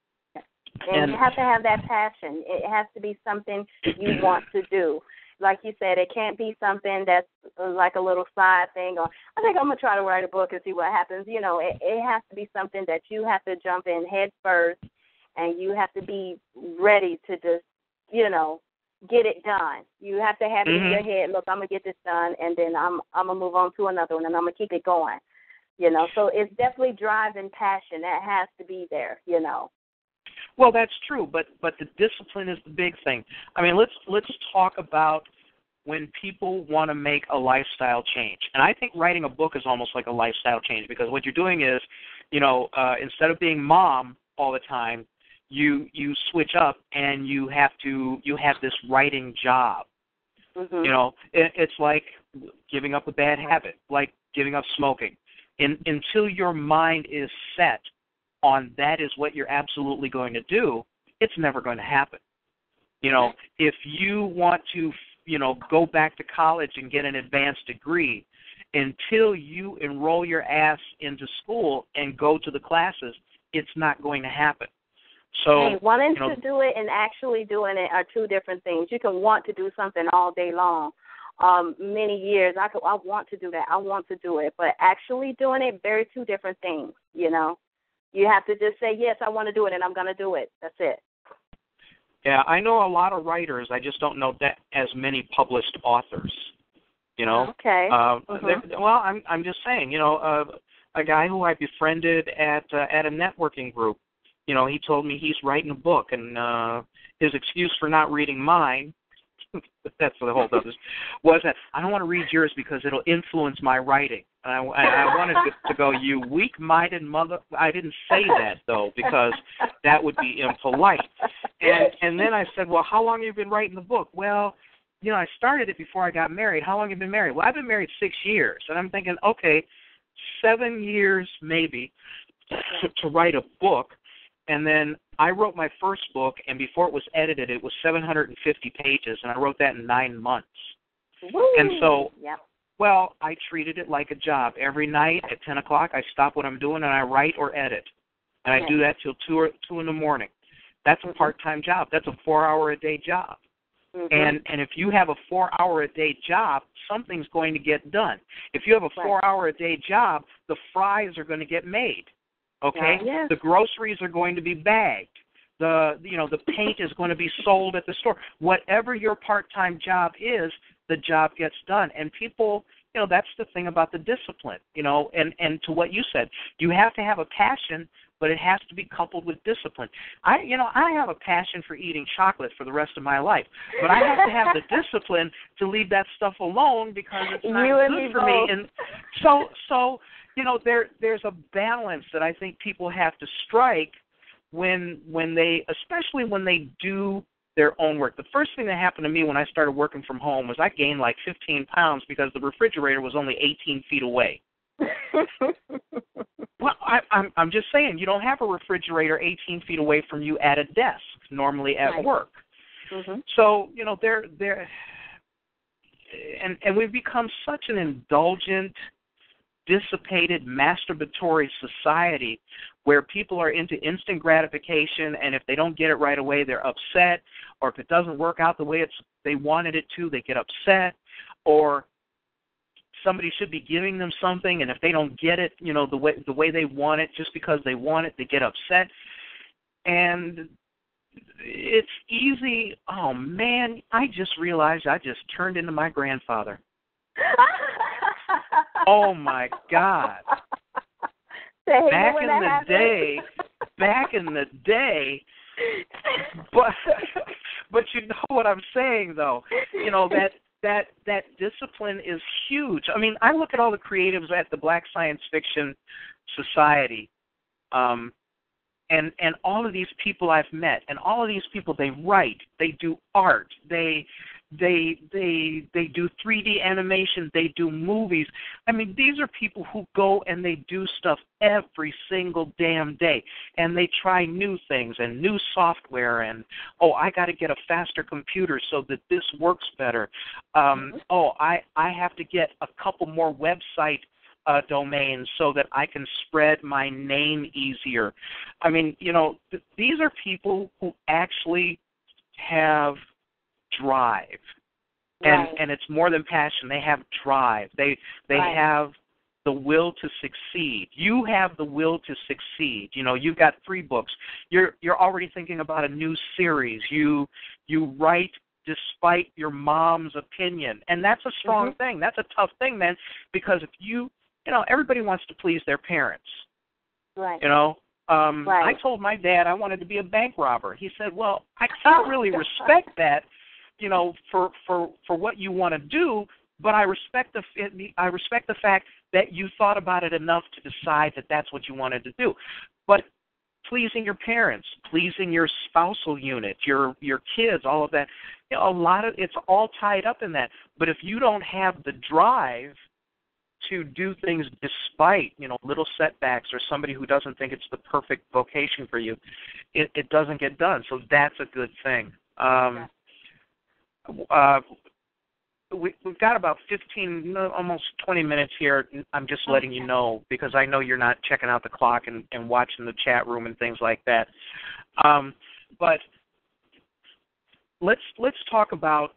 And you have to have that passion. It has to be something you want to do. Like you said, it can't be something that's like a little side thing or I think I'm going to try to write a book and see what happens. It has to be something that you have to jump in head first and you have to be ready to just, get it done. You have to have it in your head, look, I'm going to get this done and then I'm going to move on to another one and I'm going to keep it going. So it's definitely drive and passion. That has to be there, Well, that's true, but the discipline is the big thing. Let's talk about when people want to make a lifestyle change. And I think writing a book is almost like a lifestyle change because what you're doing is, instead of being mom all the time, you switch up and you have this writing job. It's like giving up a bad habit, like giving up smoking. Until your mind is set on that is what you're absolutely going to do, it's never going to happen. You know, if you want to, you know, go back to college and get an advanced degree, until you enroll your ass into school and go to the classes, it's not going to happen. So, wanting to do it and actually doing it are two different things. You can want to do something all day long, many years. I want to do that. I want to do it. But actually doing it, very two different things, you know. You have to just say, yes, I want to do it, and I'm going to do it. That's it. Yeah, I know a lot of writers. I just don't know that as many published authors, you know. Okay. Well, I'm just saying, you know, a guy who I befriended at a networking group, you know, he told me he's writing a book, and his excuse for not reading mine, that's the whole other, was that I don't want to read yours because it'll influence my writing. And I wanted to go, you weak-minded mother. I didn't say that, though, because that would be impolite. And then I said, well, how long have you been writing the book? Well, you know, I started it before I got married. How long have you been married? Well, I've been married 6 years. And I'm thinking, okay, 7 years maybe to write a book. And then I wrote my first book, and before it was edited, it was 750 pages, and I wrote that in 9 months. Woo! And so, yep. Well, I treated it like a job. Every night at 10 o'clock, I stop what I'm doing, and I write or edit. And I do that till 2 in the morning. That's a part-time job. That's a 4-hour-a-day job. And if you have a 4-hour-a-day job, something's going to get done. If you have a 4-hour-a-day job, the fries are going to get made. Okay? The groceries are going to be bagged. The paint is going to be sold at the store. Whatever your part-time job is, the job gets done. And people, you know, that's the thing about the discipline, you know, and to what you said, you have to have a passion, but it has to be coupled with discipline. I have a passion for eating chocolate for the rest of my life, but I have to have the discipline to leave that stuff alone because it's not good for me. And so you know, there's a balance that I think people have to strike when they, especially when they do their own work. The first thing that happened to me when I started working from home was I gained like 15 pounds because the refrigerator was only 18 feet away. Well, I'm just saying, you don't have a refrigerator 18 feet away from you at a desk, normally at work. So, you know, and we've become such an indulgent, dissipated, masturbatory society where people are into instant gratification, and if they don't get it right away, they're upset, or if it doesn't work out the way they wanted it to, they get upset, or somebody should be giving them something, and if they don't get it, you know, the way they want it, just because they want it, they get upset. And it's easy. Oh, man, I just realized I just turned into my grandfather. Oh, my God. Back in the day, but you know what I'm saying, though. You know, that discipline is huge. I mean, I look at all the creatives at the Black Science Fiction Society, and all of these people I've met, and all of these people, they write, they do art, they do 3D animation, they do movies. I mean, these are people who go and they do stuff every single damn day, and they try new things and new software, and I got to get a faster computer so that this works better. I have to get a couple more website domains so that I can spread my name easier. I mean, you know, these are people who actually have drive, and it's more than passion. They have drive. They have the will to succeed. You have the will to succeed. You know, you've got 3 books. You're already thinking about a new series. You write despite your mom's opinion, and that's a strong thing. That's a tough thing, man, because if you know, everybody wants to please their parents. Right. You know, I told my dad I wanted to be a bank robber. He said, well, I can't really respect that, you know, for what you want to do, but I respect the fact that you thought about it enough to decide that that's what you wanted to do. But pleasing your parents, pleasing your spousal unit, your kids, all of that. A lot of it's all tied up in that. But if you don't have the drive to do things despite, little setbacks or somebody who doesn't think it's the perfect vocation for you, it doesn't get done. So that's a good thing. We've got about 15, almost 20 minutes here. I'm just letting you know because I know you're not checking out the clock and watching the chat room and things like that. But let's talk about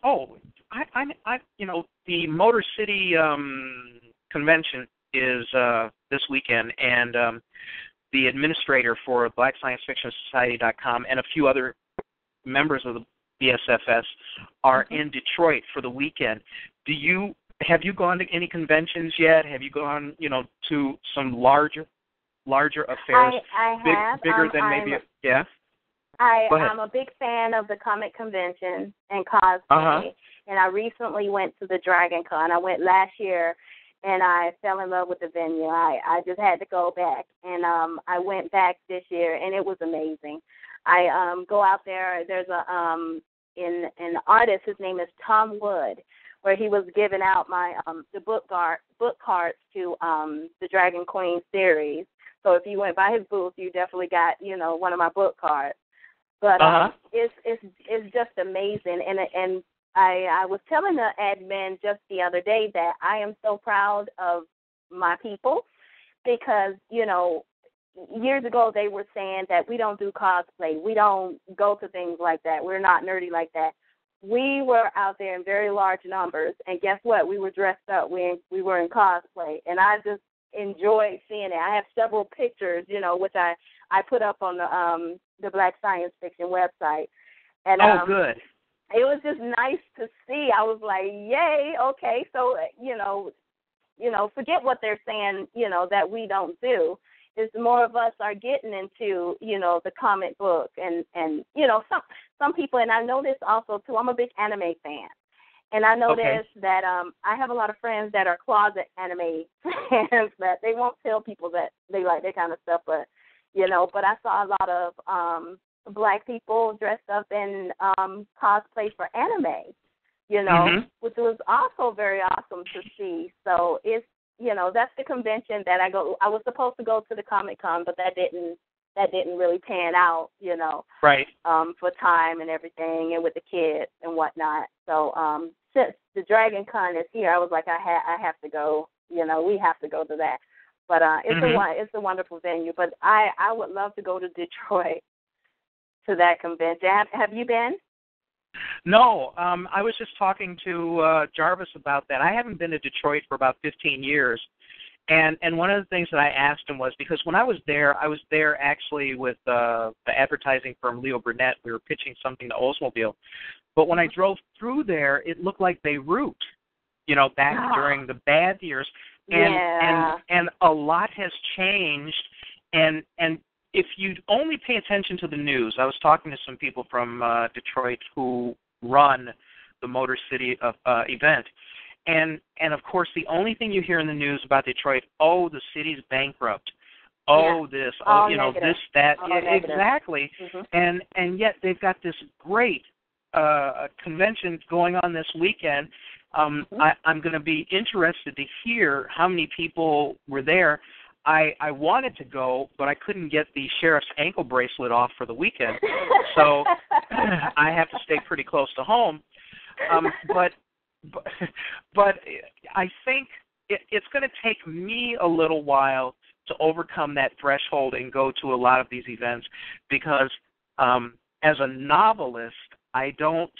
the Motor City convention is this weekend, and the administrator for BlackScienceFictionSociety.com and a few other members of the BSFS are in Detroit for the weekend. Have you gone to any conventions yet? Have you gone, to some larger affairs? I have. Bigger than maybe. Yeah. I'm a big fan of the comic convention and cosplay, and I recently went to the Dragon Con. I went last year, and I fell in love with the venue. I just had to go back, and I went back this year, and it was amazing. I go out there. There's an artist. His name is Tom Wood, where he was giving out my the book cards to the Dragon Queen series. So if you went by his booth, you definitely got one of my book cards. But it's just amazing, and I was telling the admin just the other day that I am so proud of my people because years ago they were saying that we don't do cosplay, we don't go to things like that, we're not nerdy like that. We were out there in very large numbers, and guess what? We were dressed up. We were in cosplay, and I just enjoyed seeing it. I have several pictures, which I put up on the Black Science Fiction website. And good. It was just nice to see. I was like, yay, okay. So, forget what they're saying, that we don't do. It's more of us are getting into, the comic book and some people, and I know this also too, I'm a big anime fan. And I noticed that I have a lot of friends that are closet anime fans that they won't tell people that they like that kind of stuff, but I saw a lot of Black people dressed up in cosplay for anime, which was also very awesome to see. So it's, that's the convention that I go. I was supposed to go to the Comic-Con, but that didn't really pan out, right. For time and everything and with the kids and whatnot. So since the Dragon Con is here, I was like, I have to go, we have to go to that. But it's a wonderful venue. But I would love to go to Detroit to that convention. Have you been? No, I was just talking to Jarvis about that. I haven't been to Detroit for about 15 years. And one of the things that I asked him was, because when I was there actually with the advertising firm Leo Burnett. We were pitching something to Oldsmobile. But when I drove through there, it looked like Beirut, back during the bad years. And a lot has changed. And if you only pay attention to the news, I was talking to some people from Detroit who run the Motor City event. And of course, the only thing you hear in the news about Detroit, the city's bankrupt. This, this, that. Exactly. Mm-hmm. And yet they've got this great convention going on this weekend. I'm going to be interested to hear how many people were there. I wanted to go, but I couldn't get the sheriff's ankle bracelet off for the weekend, so I have to stay pretty close to home. But I think it's going to take me a little while to overcome that threshold and go to a lot of these events because as a novelist, I don't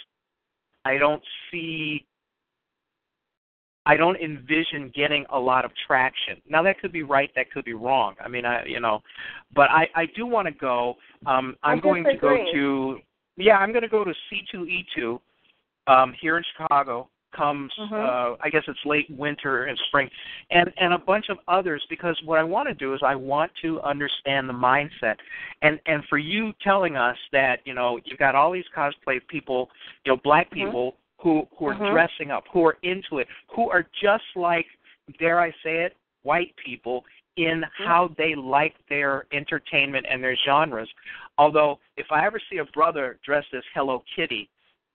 envision getting a lot of traction. Now, that could be right, that could be wrong. I mean, but I do want to go. I'm going to go to C2E2 here in Chicago. Comes, I guess it's late winter and spring, and a bunch of others, because what I want to do is I want to understand the mindset. And for you telling us that, you've got all these cosplay people, Black people, who are dressing up, who are into it, who are just like, dare I say it, white people in how they like their entertainment and their genres. Although, if I ever see a brother dressed as Hello Kitty,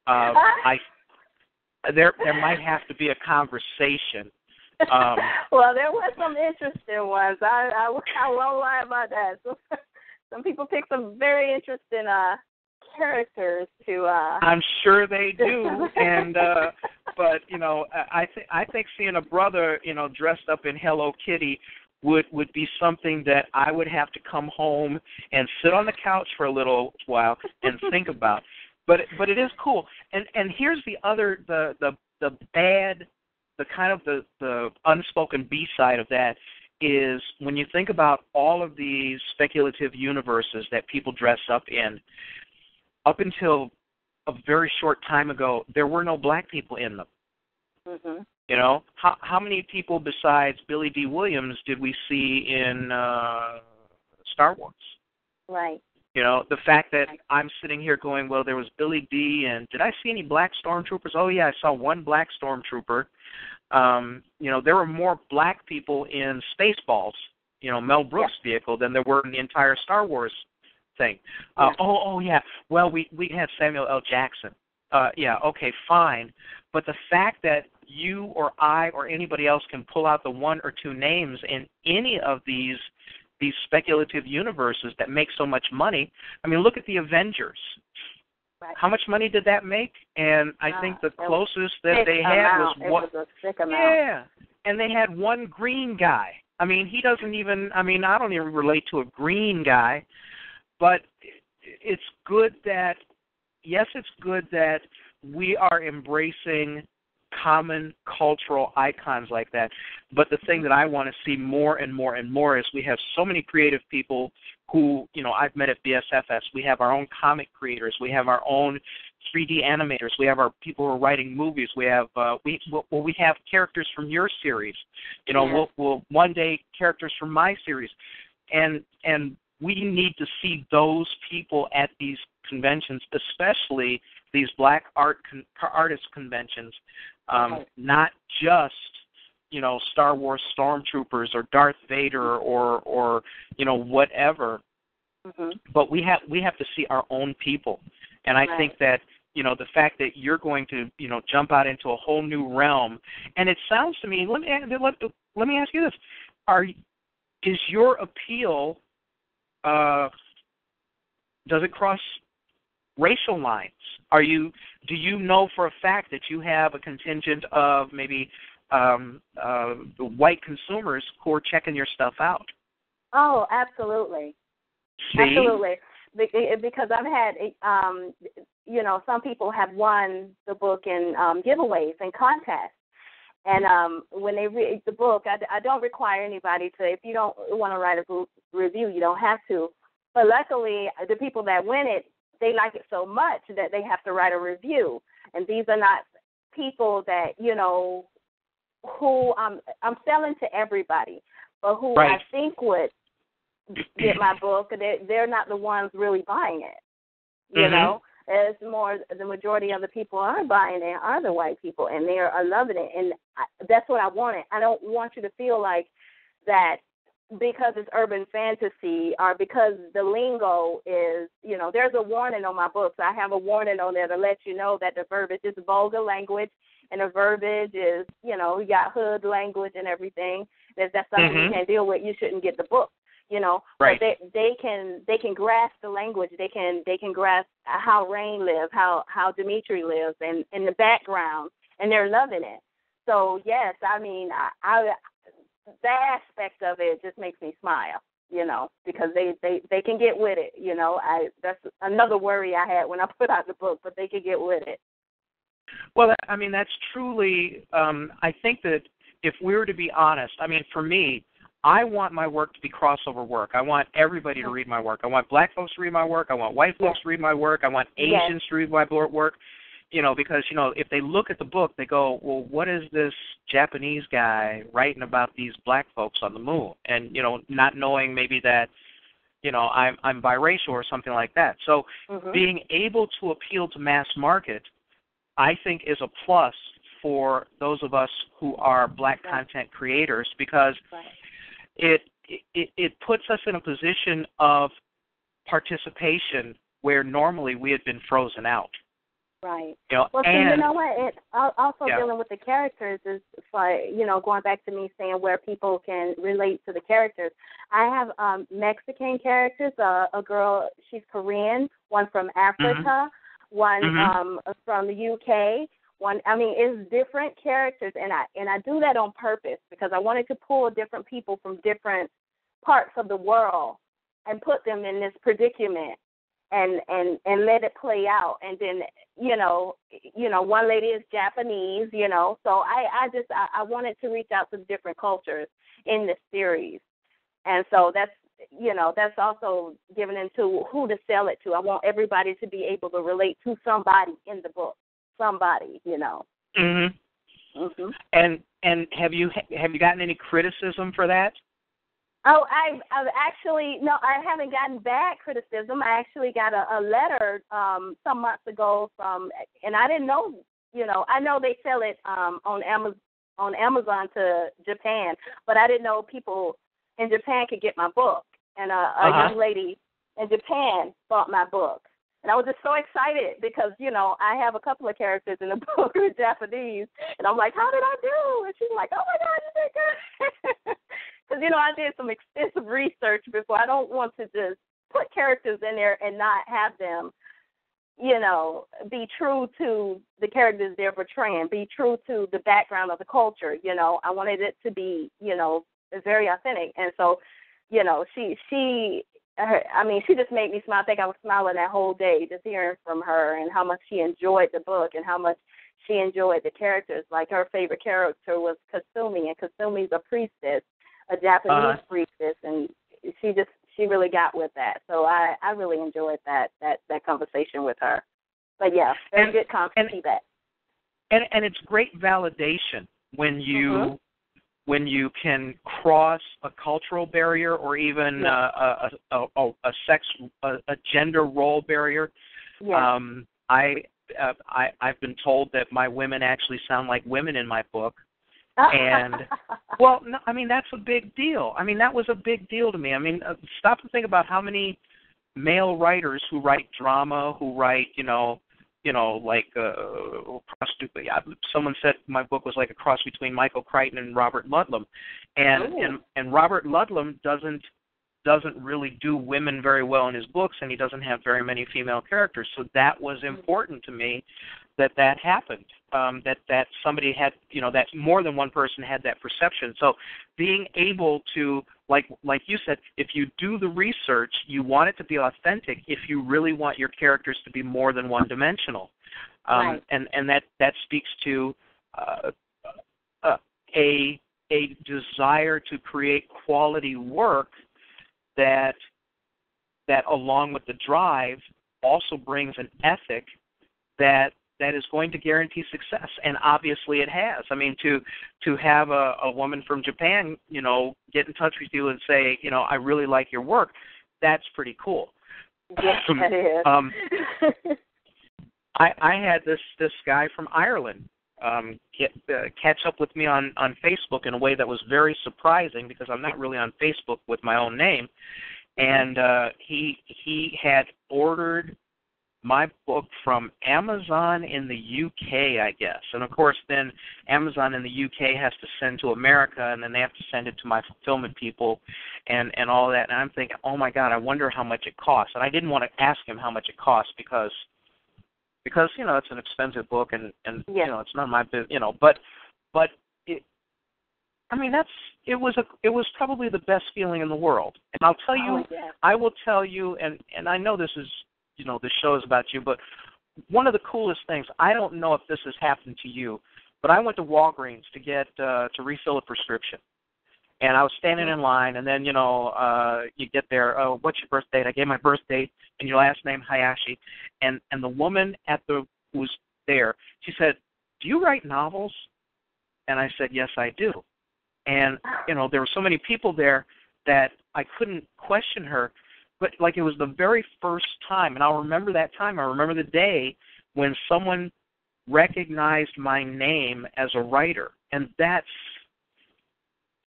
there might have to be a conversation. Well, there was some interesting ones. I won't lie about that. Some people pick some very interesting characters to. I'm sure they do, and but I think seeing a brother dressed up in Hello Kitty would be something that I would have to come home and sit on the couch for a little while and think about. But it is cool. And here's the other the bad, the kind of the unspoken B side of that is when you think about all of these speculative universes that people dress up in. Up until a very short time ago, there were no black people in them. Mm-hmm. How many people besides Billy D. Williams did we see in Star Wars? Right. The fact that I'm sitting here going, well, there was Billy D. and did I see any black stormtroopers? Oh, yeah, I saw one black stormtrooper. There were more black people in Spaceballs, Mel Brooks' vehicle, than there were in the entire Star Wars thing. Yeah. Well, we had Samuel L. Jackson. Okay, fine. But the fact that you or I or anybody else can pull out the one or two names in any of these speculative universes that make so much money. I mean, look at the Avengers. Right. How much money did that make? And I think the closest that they had was what? It was a sick amount. Yeah, and they had one green guy. I mean, he doesn't even. I mean, I don't even relate to a green guy. But it's good that, yes, it's good that we are embracing common cultural icons like that. But the thing that I want to see more and more and more is we have so many creative people who, I've met at BSFS. We have our own comic creators. We have our own 3D animators. We have our people who are writing movies. We have we have characters from your series. We'll one day characters from my series, and we need to see those people at these conventions, especially these black artist conventions, not just Star Wars stormtroopers or Darth Vader or whatever. Mm-hmm. But we have to see our own people, and I think that the fact that you're going to jump out into a whole new realm, and it sounds to me. Let me ask you this: is your appeal? Does it cross racial lines? Do you know for a fact that you have a contingent of maybe white consumers who are checking your stuff out? Oh, absolutely. See? Absolutely. Because I've had, some people have won the book in giveaways and contests. And when they read the book, I don't require anybody to, if you don't want to write a book review, you don't have to. But luckily, the people that win it, they like it so much that they have to write a review. And these are not people that, who I'm selling to everybody, but who I think would get my book. They're not the ones really buying it, you know. It's more the majority of the people are buying it are the white people, and they are loving it. And that's what I wanted. I don't want you to feel like that because it's urban fantasy or because the lingo is, there's a warning on my books. I have a warning on there to let you know that the verbiage is vulgar language and the verbiage is, we got hood language and everything. If that's something you can't deal with, you shouldn't get the book. Right. But they can grasp the language. They can grasp how Rain lives, how Dimitri lives, and in the background, and they're loving it. So yes, I mean, I that aspect of it just makes me smile, because they can get with it. That's another worry I had when I put out the book, but they can get with it. Well, I mean, that's truly. I think that if we were to be honest, I mean, for me, I want my work to be crossover work. I want everybody to read my work. I want black folks to read my work. I want white folks to read my work. I want Asians to read my work. Because, if they look at the book, they go, well, what is this Japanese guy writing about these black folks on the moon? And, not knowing maybe that, I'm biracial or something like that. So being able to appeal to mass market, I think, is a plus for those of us who are black content creators because it puts us in a position of participation where normally we had been frozen out. Right. You know, well, see, and, you know what? It also yeah. dealing with the characters is like, going back to me saying where people can relate to the characters. I have Mexican characters. A girl, she's Korean. One from Africa. One from the UK. One, I mean, it's different characters, and I do that on purpose because I wanted to pull different people from different parts of the world and put them in this predicament. And let it play out, and then one lady is Japanese, so I wanted to reach out to different cultures in this series, and so that's also given into who to sell it to. I want everybody to be able to relate to somebody in the book, somebody. And have you gotten any criticism for that? Oh, I've actually, no, I haven't gotten bad criticism. I actually got a letter some months ago from, and I didn't know, I know they sell it on Amazon to Japan, but I didn't know people in Japan could get my book. And a young lady in Japan bought my book. And I was just so excited because, I have a couple of characters in the book in Japanese. And I'm like, how did I do? And she's like, oh, my God, you did good. Because, I did some extensive research before. I don't want to just put characters in there and not have them, be true to the characters they're portraying, be true to the background of the culture. I wanted it to be, very authentic. And so, she just made me smile. I think I was smiling that whole day just hearing from her and how much she enjoyed the book and how much she enjoyed the characters. Like her favorite character was Kasumi, and Kasumi's a priestess, a Japanese priestess, and she really got with that. So I really enjoyed that conversation with her. But yeah, very good feedback. And it's great validation when you can cross a cultural barrier or even a gender role barrier. Yeah. I've been told that my women actually sound like women in my book. And, well, no, I mean, that's a big deal. I mean, that was a big deal to me. I mean, stop and think about how many male writers who write drama, who write, someone said my book was like a cross between Michael Crichton and Robert Ludlum. And Robert Ludlum doesn't really do women very well in his books, and he doesn't have very many female characters. So that was important to me that happened, that somebody had, that more than one person had that perception. So being able to, like you said, if you do the research, you want it to be authentic if you really want your characters to be more than one-dimensional. Right. And that speaks to a desire to create quality work that along with the drive also brings an ethic that is going to guarantee success, and obviously it has. I mean, to have a woman from Japan, get in touch with you and say, I really like your work, that's pretty cool. Yes, that is. I had this guy from Ireland catch up with me on Facebook in a way that was very surprising because I'm not really on Facebook with my own name, and he had ordered my book from Amazon in the UK, I guess. And, of course, then Amazon in the UK has to send to America, and then they have to send it to my fulfillment people and all that. And I'm thinking, oh, my God, I wonder how much it costs. And I didn't want to ask him how much it costs because it's an expensive book, and it's not my business, But it, I mean, it was probably the best feeling in the world. And I'll tell you, I will tell you, and I know this is, the show is about you, but one of the coolest things, I don't know if this has happened to you, but I went to Walgreens to get to refill a prescription. And I was standing in line, and then, you get there, oh, what's your birth date? I gave my birth date and your last name, Hayashi. And the woman who was there, she said, do you write novels? And I said, yes, I do. And, there were so many people there that I couldn't question her. But, it was the very first time, and I'll remember that time. I remember the day when someone recognized my name as a writer. And that's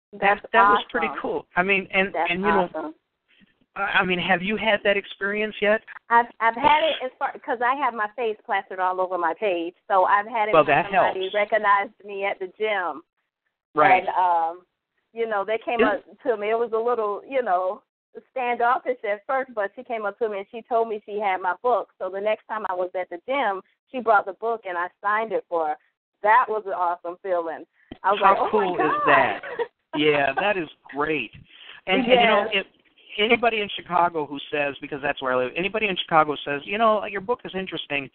That's that awesome. was pretty cool. I mean, and That's you awesome. know, I mean, have you had that experience yet? I've had it as far because I have my face plastered all over my page, so I've had it Well, when that somebody helps. recognized me at the gym. Right. And you know, they came up to me. It was a little, you know, standoffish at first, but she came up to me and she told me she had my book. So the next time I was at the gym, she brought the book and I signed it for her. That was an awesome feeling. I was How like, oh cool my God. is that? Yeah, that is great. And, Yes. and you know, if anybody in Chicago who says, because that's where I live, anybody in Chicago says, you know, your book is interesting,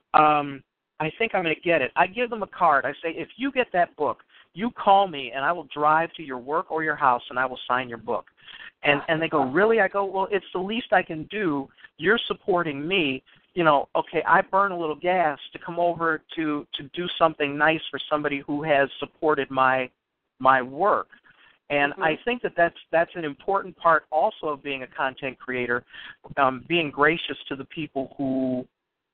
I think I'm going to get it. I give them a card. I say, if you get that book, you call me and I will drive to your work or your house and I will sign your book. And they go, really? I go, well, it's the least I can do. You're supporting me. You know, okay, I burn a little gas to come over to do something nice for somebody who has supported my work. And I think that's an important part also of being a content creator, being gracious to the people who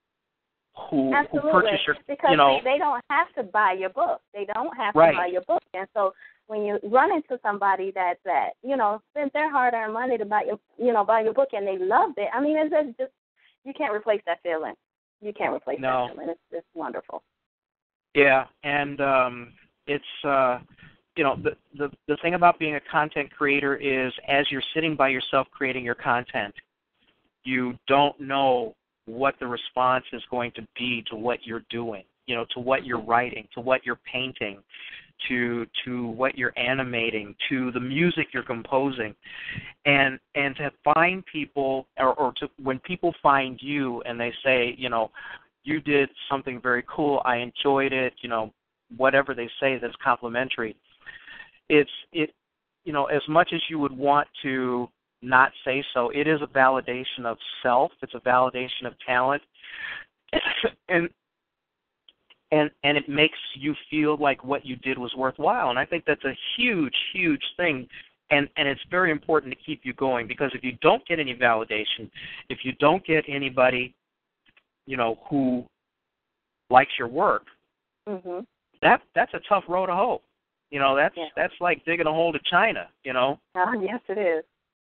purchase your, because you know. they don't have to buy your book. They don't have Right. to buy your book. And so when you run into somebody that you know, spent their hard-earned money to buy your book and they loved it, I mean, it's just, you can't replace that feeling. You can't replace that feeling. It's wonderful. Yeah, and it's you know, the thing about being a content creator is as you're sitting by yourself creating your content, you don't know what the response is going to be to what you're doing, you know, to what you're writing, to what you're painting, to what you're animating, to the music you're composing. And to find people, or to when people find you and they say, you know, you did something very cool, I enjoyed it, you know, whatever they say that's complimentary, it you know, as much as you would want to not say so, it is a validation of self, it's a validation of talent, and it makes you feel like what you did was worthwhile. And I think that's a huge, huge thing. And it's very important to keep you going, because if you don't get any validation, if you don't get anybody, you know, who likes your work, that's a tough road to hoe. You know, that's like digging a hole to China, you know. Yes, it is.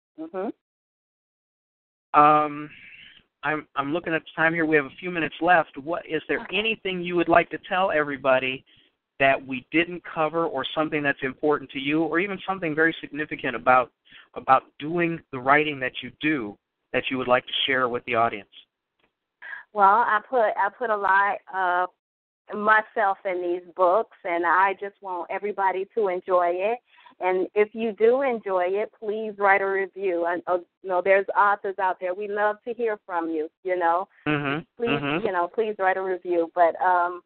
I'm looking at the time here. We have a few minutes left. What is there anything you would like to tell everybody that we didn't cover, or something that's important to you, or even something very significant about doing the writing that you do that you would like to share with the audience? Well, I put a lot of myself in these books, and I just want everybody to enjoy it. And if you do enjoy it, please write a review. You know, there's authors out there. We love to hear from you. You know, please, you know, please write a review. But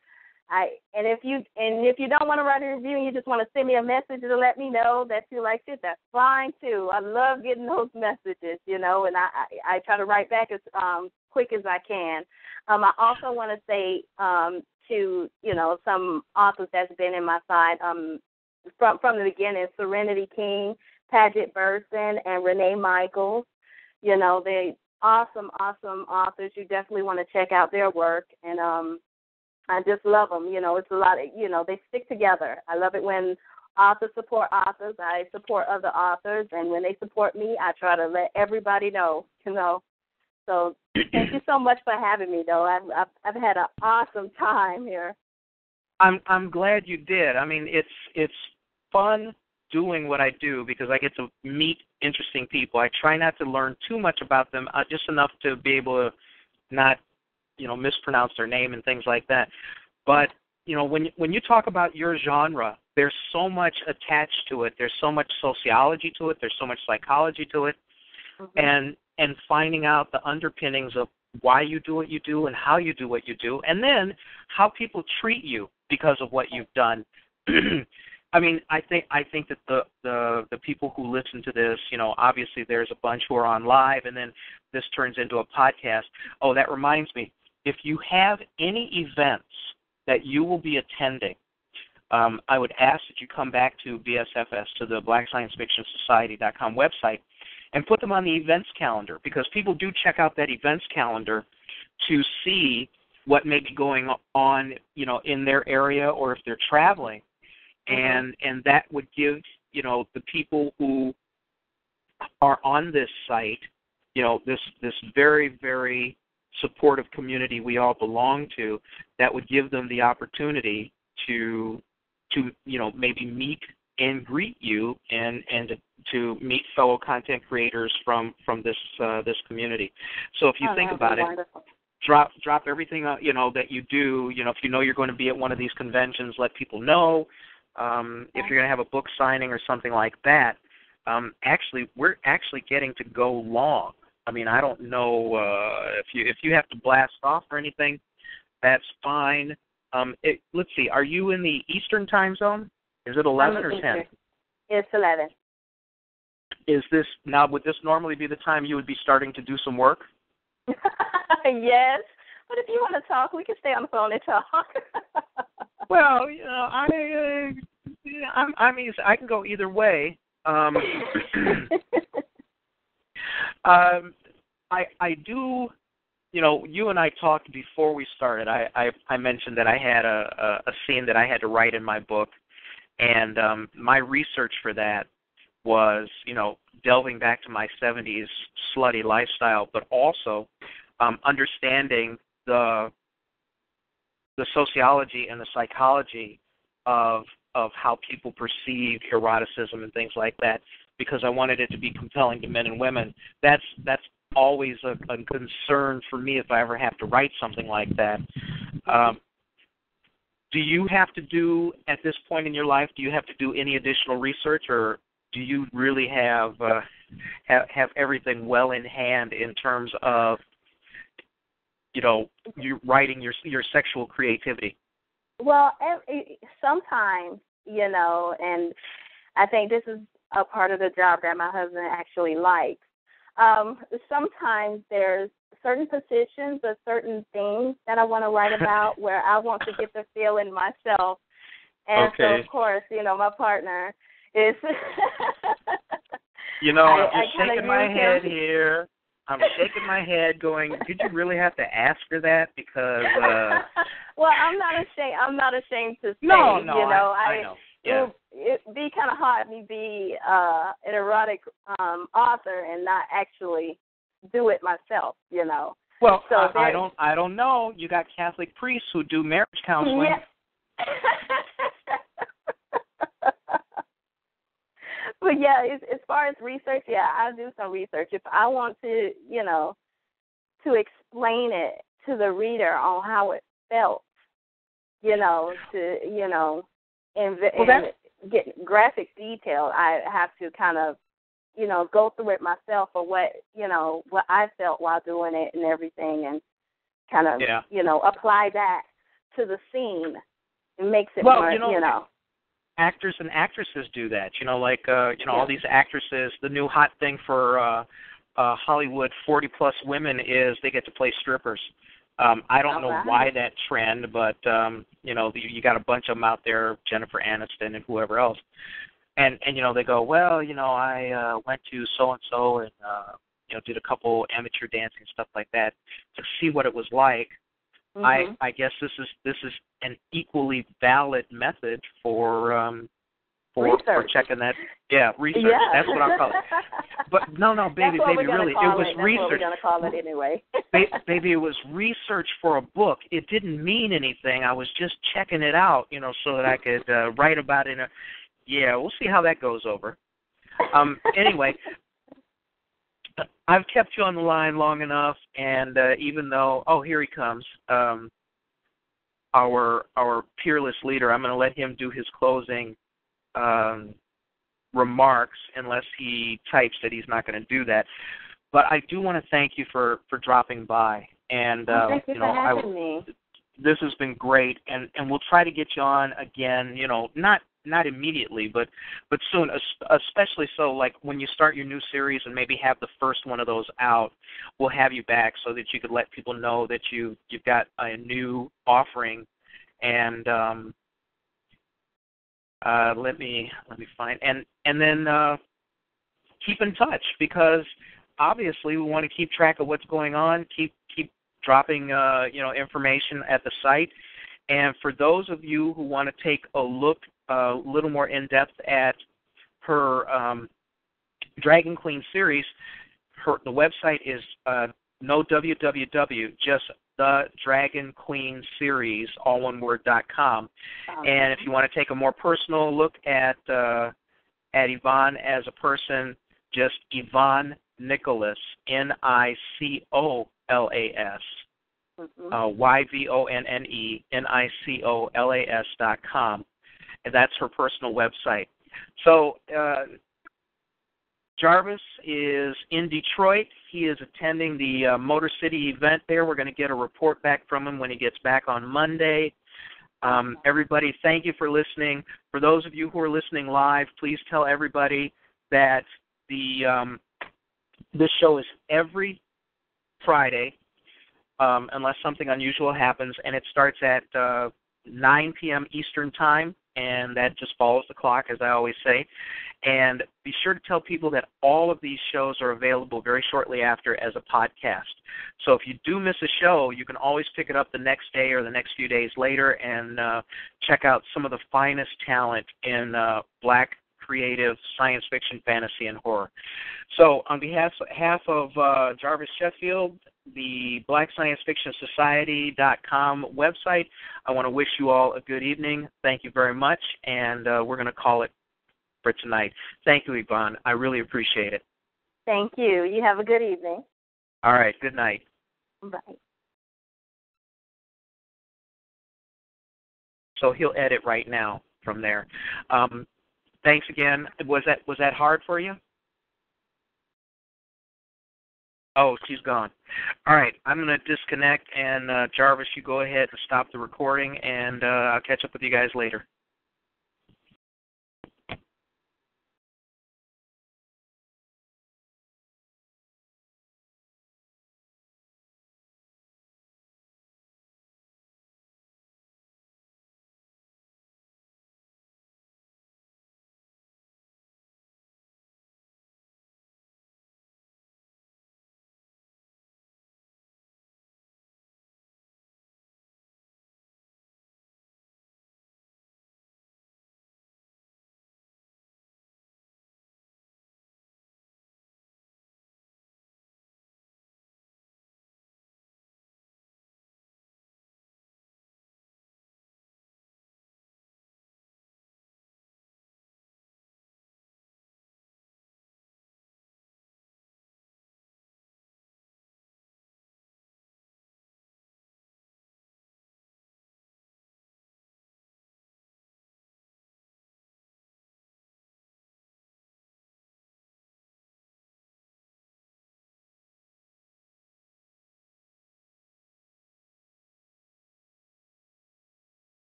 if you don't want to write a review and you just want to send me a message to let me know that you liked it, that's fine too. I love getting those messages. You know, and I try to write back as quick as I can. I also want to say to, you know, some authors that's been in my side from the beginning, Serenity King, Paget Burson, and Renee Michaels. You know, they awesome authors. You definitely want to check out their work, and I just love them. You know, it's a lot of, you know, they stick together. I love it when authors support authors. I support other authors, and when they support me, I try to let everybody know, you know. So thank you so much for having me, though. I've had an awesome time here. I'm glad you did. I mean, it's fun doing what I do because I get to meet interesting people. I try not to learn too much about them, just enough to be able to not, you know, mispronounce their name and things like that. But, you know, when you talk about your genre, there's so much attached to it. There's so much sociology to it. There's so much psychology to it. And finding out the underpinnings of why you do what you do and how you do what you do, and then how people treat you because of what you've done. I mean, I think that the people who listen to this, you know, obviously there's a bunch who are on live, and then this turns into a podcast. Oh, that reminds me, if you have any events that you will be attending, I would ask that you come back to BSFS, to the BlackScienceFictionSociety.com website, and put them on the events calendar, because people do check out that events calendar to see what may be going on, you know, in their area, or if they're traveling, and that would give the people who are on this site, this very, very supportive community we all belong to, that would give them the opportunity to maybe meet and greet you and to meet fellow content creators from this community. So if you think about it, drop everything that you do. If you know you're going to be at one of these conventions, let people know. If you're going to have a book signing or something like that, we're actually getting to go long. I mean, I don't know if you have to blast off or anything, that's fine. Let's see, are you in the Eastern time zone? Is it 11 or 10? It's 11. Would this normally be the time you would be starting to do some work? Yes. But if you want to talk, we can stay on the phone and talk. Well, I can go either way. I do, you and I talked before we started. I mentioned that I had a scene that I had to write in my book, and my research for that was, delving back to my 70s slutty lifestyle, but also understanding the sociology and the psychology of how people perceive eroticism and things like that, because I wanted it to be compelling to men and women. That's always a concern for me if I ever have to write something like that. Do you have to do, at this point in your life, do you have to do any additional research, or do you really have everything well in hand in terms of, you writing your sexual creativity? Well, sometimes, and I think this is a part of the job that my husband actually likes. Sometimes there's certain positions or certain things that I want to write about where I want to get the feeling myself. And so, of course, my partner is... I'm shaking my head here. I'm shaking my head going, did you really have to ask her that? Because... Well, I'm not ashamed to say, No, I know. Yeah. It'd be kind of hard to be an erotic author and not actually do it myself, Well, so I don't know. You got Catholic priests who do marriage counseling. Yeah. But yeah, as far as research, I do some research. If I want to, to explain it to the reader on how it felt, and get graphic detail, I have to kind of, go through it myself for what I felt while doing it and everything, and kind of, apply that to the scene. It makes it more, Actors and actresses do that, all these actresses. The new hot thing for Hollywood 40-plus women is they get to play strippers. I don't know why that trend, but, you got a bunch of them out there, Jennifer Aniston and whoever else. And they go, well, I went to so-and-so and, did a couple amateur dancing, stuff like that, to see what it was like. Mm-hmm. I guess this is an equally valid method for checking that. Yeah, research. Yeah. That's what I'm calling it. But no, baby, really, it was research. That's what we're going to call it anyway. Baby, it was research for a book. It didn't mean anything. I was just checking it out, so that I could write about it. Yeah, we'll see how that goes over. Anyway, I've kept you on the line long enough, and even though, here he comes, our peerless leader, I'm going to let him do his closing remarks unless he types that he's not going to do that. But I do want to thank you for dropping by. And thank you for having me. This has been great, and we'll try to get you on again, not immediately, but soon, especially so like when you start your new series and maybe have the first one of those out, we'll have you back so that you could let people know that you've got a new offering. And let me find, and then keep in touch, because obviously we want to keep track of what's going on, keep dropping information at the site. And for those of you who want to take a look a little more in depth at her Dragon Queen series, the website is no www, just the Dragon Queen series, all one word, .com. And if you want to take a more personal look at Yvonne as a person, just Yvonne Nicholas, Nicolas, YVONNE, and that's her personal website. So Jarvis is in Detroit. He is attending the Motor City event there. We're going to get a report back from him when he gets back on Monday. Everybody, thank you for listening. For those of you who are listening live, please tell everybody that this show is every Friday, unless something unusual happens, and it starts at 9 p.m. Eastern Time, and that just follows the clock, as I always say. And be sure to tell people that all of these shows are available very shortly after as a podcast. So if you do miss a show, you can always pick it up the next day or the next few days later and check out some of the finest talent in black creative science fiction, fantasy, and horror. So on behalf of Jarvis Sheffield, the BlackScienceFictionSociety.com website, I want to wish you all a good evening. Thank you very much, and we're going to call it for tonight. Thank you, Yvonne. I really appreciate it. Thank you. You have a good evening. All right. Good night. Bye. So he'll edit right now from there. Thanks again. Was that hard for you? Oh, she's gone. All right, I'm going to disconnect, and Jarvis, you go ahead and stop the recording, and I'll catch up with you guys later.